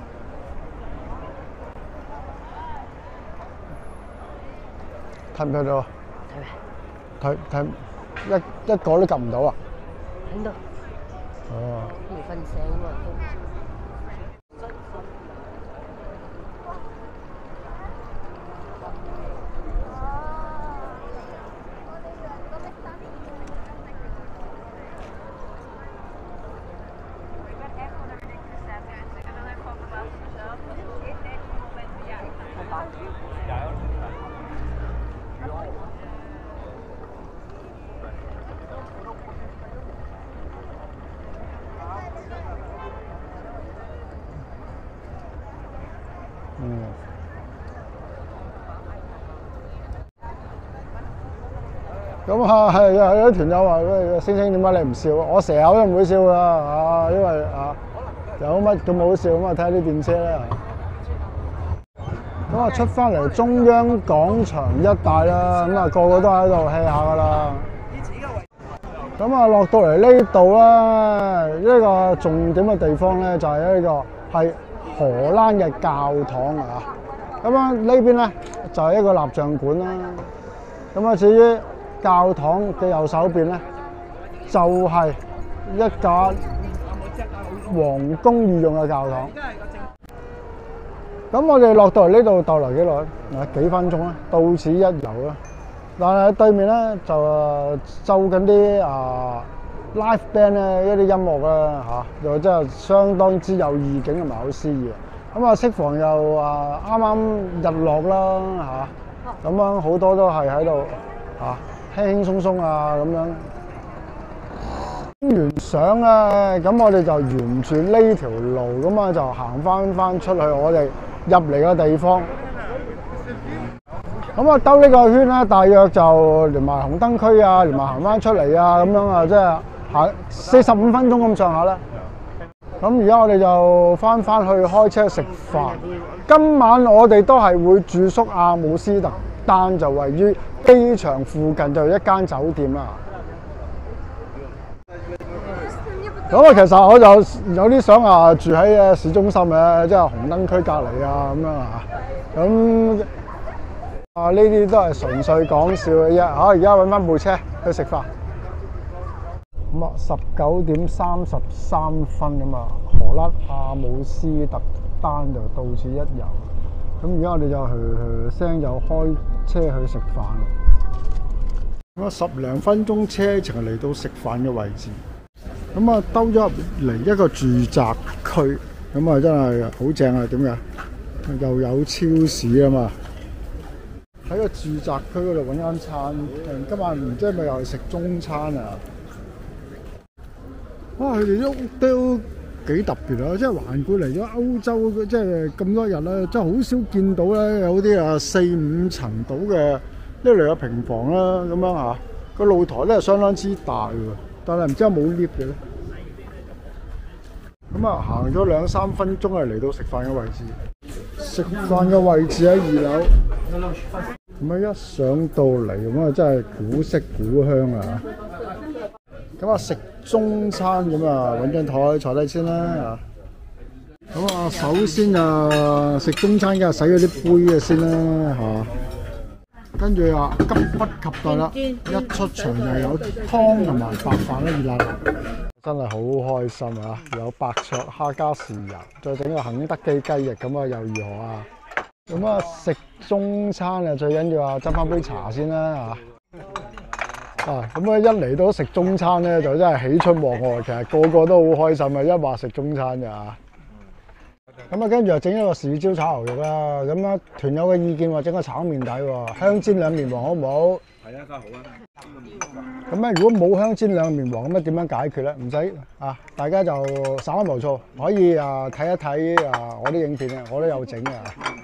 A: 睇唔睇到啊？睇睇一一個都撳唔到啊！
C: 睇到。
A: 哦。
C: 未瞓醒喎都。
A: 嗯。咁啊，係有啲團友話：喂，星星點解你唔笑？我成日都唔會笑㗎，啊，因為啊有乜咁好笑咁啊？睇下啲電車啦。咁啊，出翻嚟中央廣場一帶啦，咁啊個個都喺度 hea 下㗎啦。咁啊，落到嚟呢度啦，呢個重點嘅地方咧就係呢個係荷蘭嘅教堂啊。咁啊呢邊咧就係一個蠟像館啦。咁啊至於教堂嘅右手邊咧，就係一間皇宮御用嘅教堂。咁我哋落到嚟呢度逗留幾耐？嗱，幾分鐘啦，到此一遊啦。但係喺對面咧就誒奏緊啲啊 live band 咧一啲音樂啦嚇，又真係相當之有意境同埋好詩意啊！咁啊，適逢又啊啱啱日落啦嚇，咁樣好多都係喺度嚇輕輕鬆鬆啊咁樣。影完相咧，咁我哋就沿住呢條路咁啊，就行翻翻出去我哋入嚟嘅地方。咁啊，兜呢個圈咧，大約就連埋紅燈區啊，連埋行翻出嚟啊，咁樣啊，即係行四十五分鐘咁上下啦。咁而家我哋就翻翻去開車食飯。今晚我哋都係會住宿阿姆斯特丹，就位於機場附近就一間酒店啦。 咁啊，其實我就有啲想話住喺誒市中心嘅，即係紅燈區隔離啊咁樣啊。咁啊，呢啲都係純粹講笑嘅啫。嚇，而家揾翻部車去食飯。咁啊，十九點三十三分咁啊，荷蘭阿姆斯特丹就到此一遊。咁而家我哋就去去聲就開車去食飯。咁啊，十零分鐘車程嚟到食飯嘅位置。咁啊，兜咗入嚟一個住宅區，咁啊真係好正啊！點解？又有超市啊嘛。喺個住宅區嗰度揾間餐廳，今晚唔知係咪又係食中餐啊？哇！佢哋啲屋都幾特別啊！即係環顧嚟咗歐洲，即係咁多日咧，真係好少見到咧有啲啊四五層到嘅呢類嘅平房啦，咁樣嚇。個露台咧係相當之大喎，但係唔知有冇 lift 嘅咧。咁啊，行咗兩三分鐘係嚟到食飯嘅位置。食飯嘅位置喺二樓。咁啊，一上到嚟咁啊，真係古色古香啊！咁啊，食中餐咁啊，揾張台坐低先啦嚇。咁啊，首先啊，食中餐梗係洗咗啲杯嘅先啦嚇。跟住啊，急不及待啦！一出場就有湯同埋白飯啦，熱辣辣，真係好開心啊！有白灼蝦加豉油，再整個肯德基雞翼咁啊，又如何啊？咁啊，食中餐啊，最緊要啊，斟翻杯茶先啦嚇。啊，咁啊，一嚟到食中餐咧，就真係喜出望外，其實個個都好開心啊！一話食中餐嘅嚇。咁啊，跟住又整一個豉椒炒牛肉啦。咁啊，團友嘅意見話整個炒麵底喎，香煎兩面黃好唔好？係啊，梗係好啊。咁咧，如果冇香煎兩面黃，咁啊點樣解決咧？唔使啊，大家就稍安無躁，可以啊睇一睇啊我啲影片啊，我都有整嘅。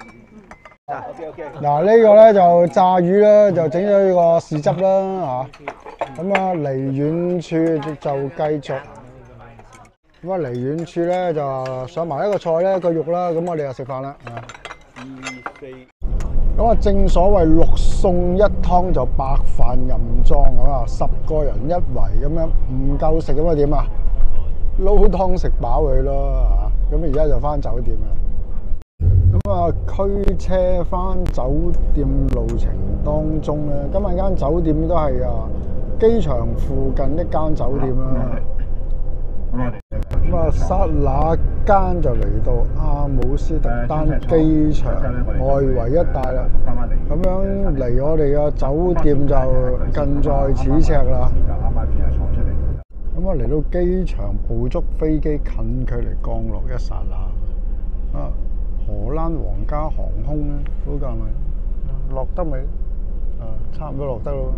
A: 嗱，呢個咧就炸魚啦，就整咗呢個豉汁啦嚇。咁啊，離遠處就繼續。咁啊，離遠處咧就上埋一個菜咧，個肉啦，咁我哋就食飯啦。二四。咁啊，正所謂六餸一湯就白飯任裝咁啊，十個人一圍咁樣，唔夠食咁啊點啊？撈湯食飽佢咯嚇。咁而家就翻酒店啦。咁啊，驅車翻酒店路程當中咧，今日間酒店都係啊機場附近一間酒店啦。咁啊，剎那間就嚟到阿姆斯特丹機場外圍一帶啦。咁樣離我哋嘅酒店就近在咫尺啦。咁啊，嚟到機場捕捉飛機近距離降落一剎那。啊，荷蘭皇家航空咧，嗰架咪落得未？啊，差唔多落得咯。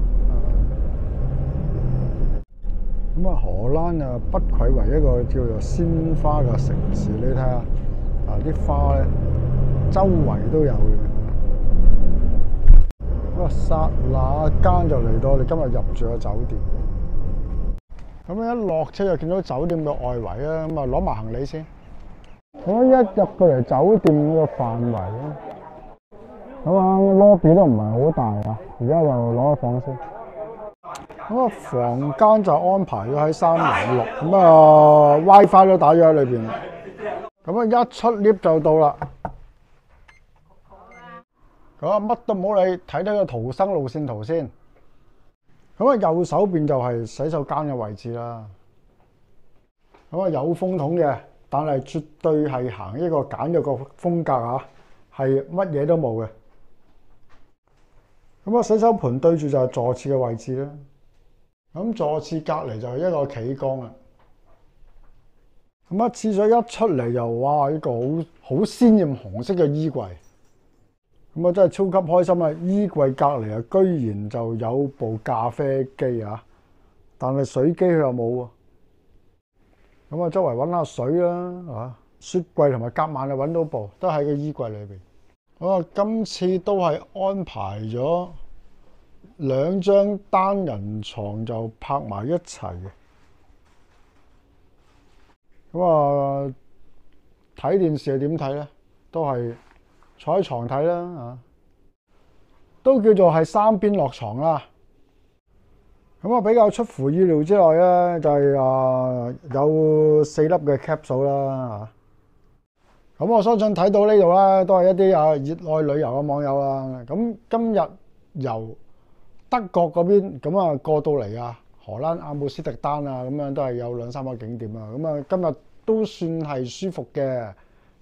A: 咁啊，荷蘭啊，不愧為一個叫做鮮花嘅城市。你睇下，啊啲花咧，周圍都有嘅。咁啊，剎那間就嚟到我哋今日入住嘅酒店。咁啊，一落車就見到酒店嘅外圍啦。咁啊，攞埋行李先。咁一入到嚟酒店嗰個範圍咧，咁啊 lobby 都唔係好大啊。而家就攞個房先。咁啊，房間就安排咗喺三零六，咁啊 WiFi 都打咗喺裏邊。咁啊，一出 lift 就到啦。咁啊，乜都唔好理，睇睇個逃生路線圖先。咁啊，右手邊就係洗手間嘅位置啦。咁啊，有風筒嘅，但係絕對係行一個簡約個風格啊，係乜嘢都冇嘅。咁啊，洗手盆對住就係坐廁嘅位置啦。咁坐廁隔離就係一個企缸啦。咁啊，廁所一出嚟就哇，一個好好鮮豔紅色嘅衣櫃。咁啊，真係超級開心啊！衣櫃隔離啊，居然就有部咖啡機啊，但係水機佢又冇喎。咁啊，周圍揾下水啦，啊，雪櫃同埋夾萬啊揾到部，都喺個衣櫃裏邊。咁啊，今次都係安排咗兩張單人床就拍埋一齊嘅。咁啊，睇電視係點睇咧？都係坐喺床睇啦，啊，都叫做係三邊落床啦。 咁啊比較出乎意料之外咧，就係、啊有四粒嘅 capsule 啦嚇。咁我相信睇到呢度啦，都係一啲啊熱愛旅遊嘅網友啦。咁今日由德國嗰邊咁啊過到嚟啊荷蘭阿姆斯特丹啊，咁樣都係有兩三個景點啊。咁啊今日都算係舒服嘅。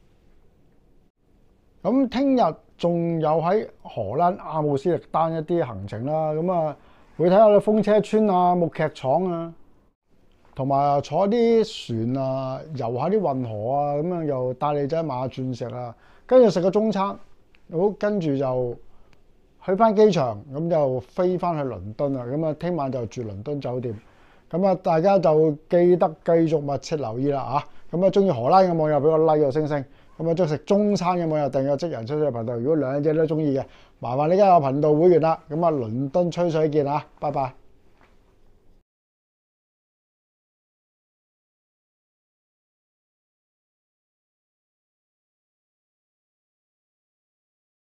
A: 咁聽日仲有喺荷蘭阿姆斯特丹一啲行程啦。咁啊會睇下啲風車村啊、木劇廠啊，同埋坐啲船啊、遊下啲運河啊，咁樣又帶你仔買下鑽石啊，跟住食個中餐，好跟住就去翻機場，咁就飛翻去倫敦啊！咁啊，聽晚就住倫敦酒店。咁啊，大家就記得繼續密切留意啦嚇。咁啊，中意荷蘭嘅網友俾個 like 個星星。咁啊，中意食中餐嘅網友訂閱職人吹水頻道。如果兩者都中意嘅，麻煩你加入頻道會員啦。咁啊，倫敦吹水見啊，拜拜。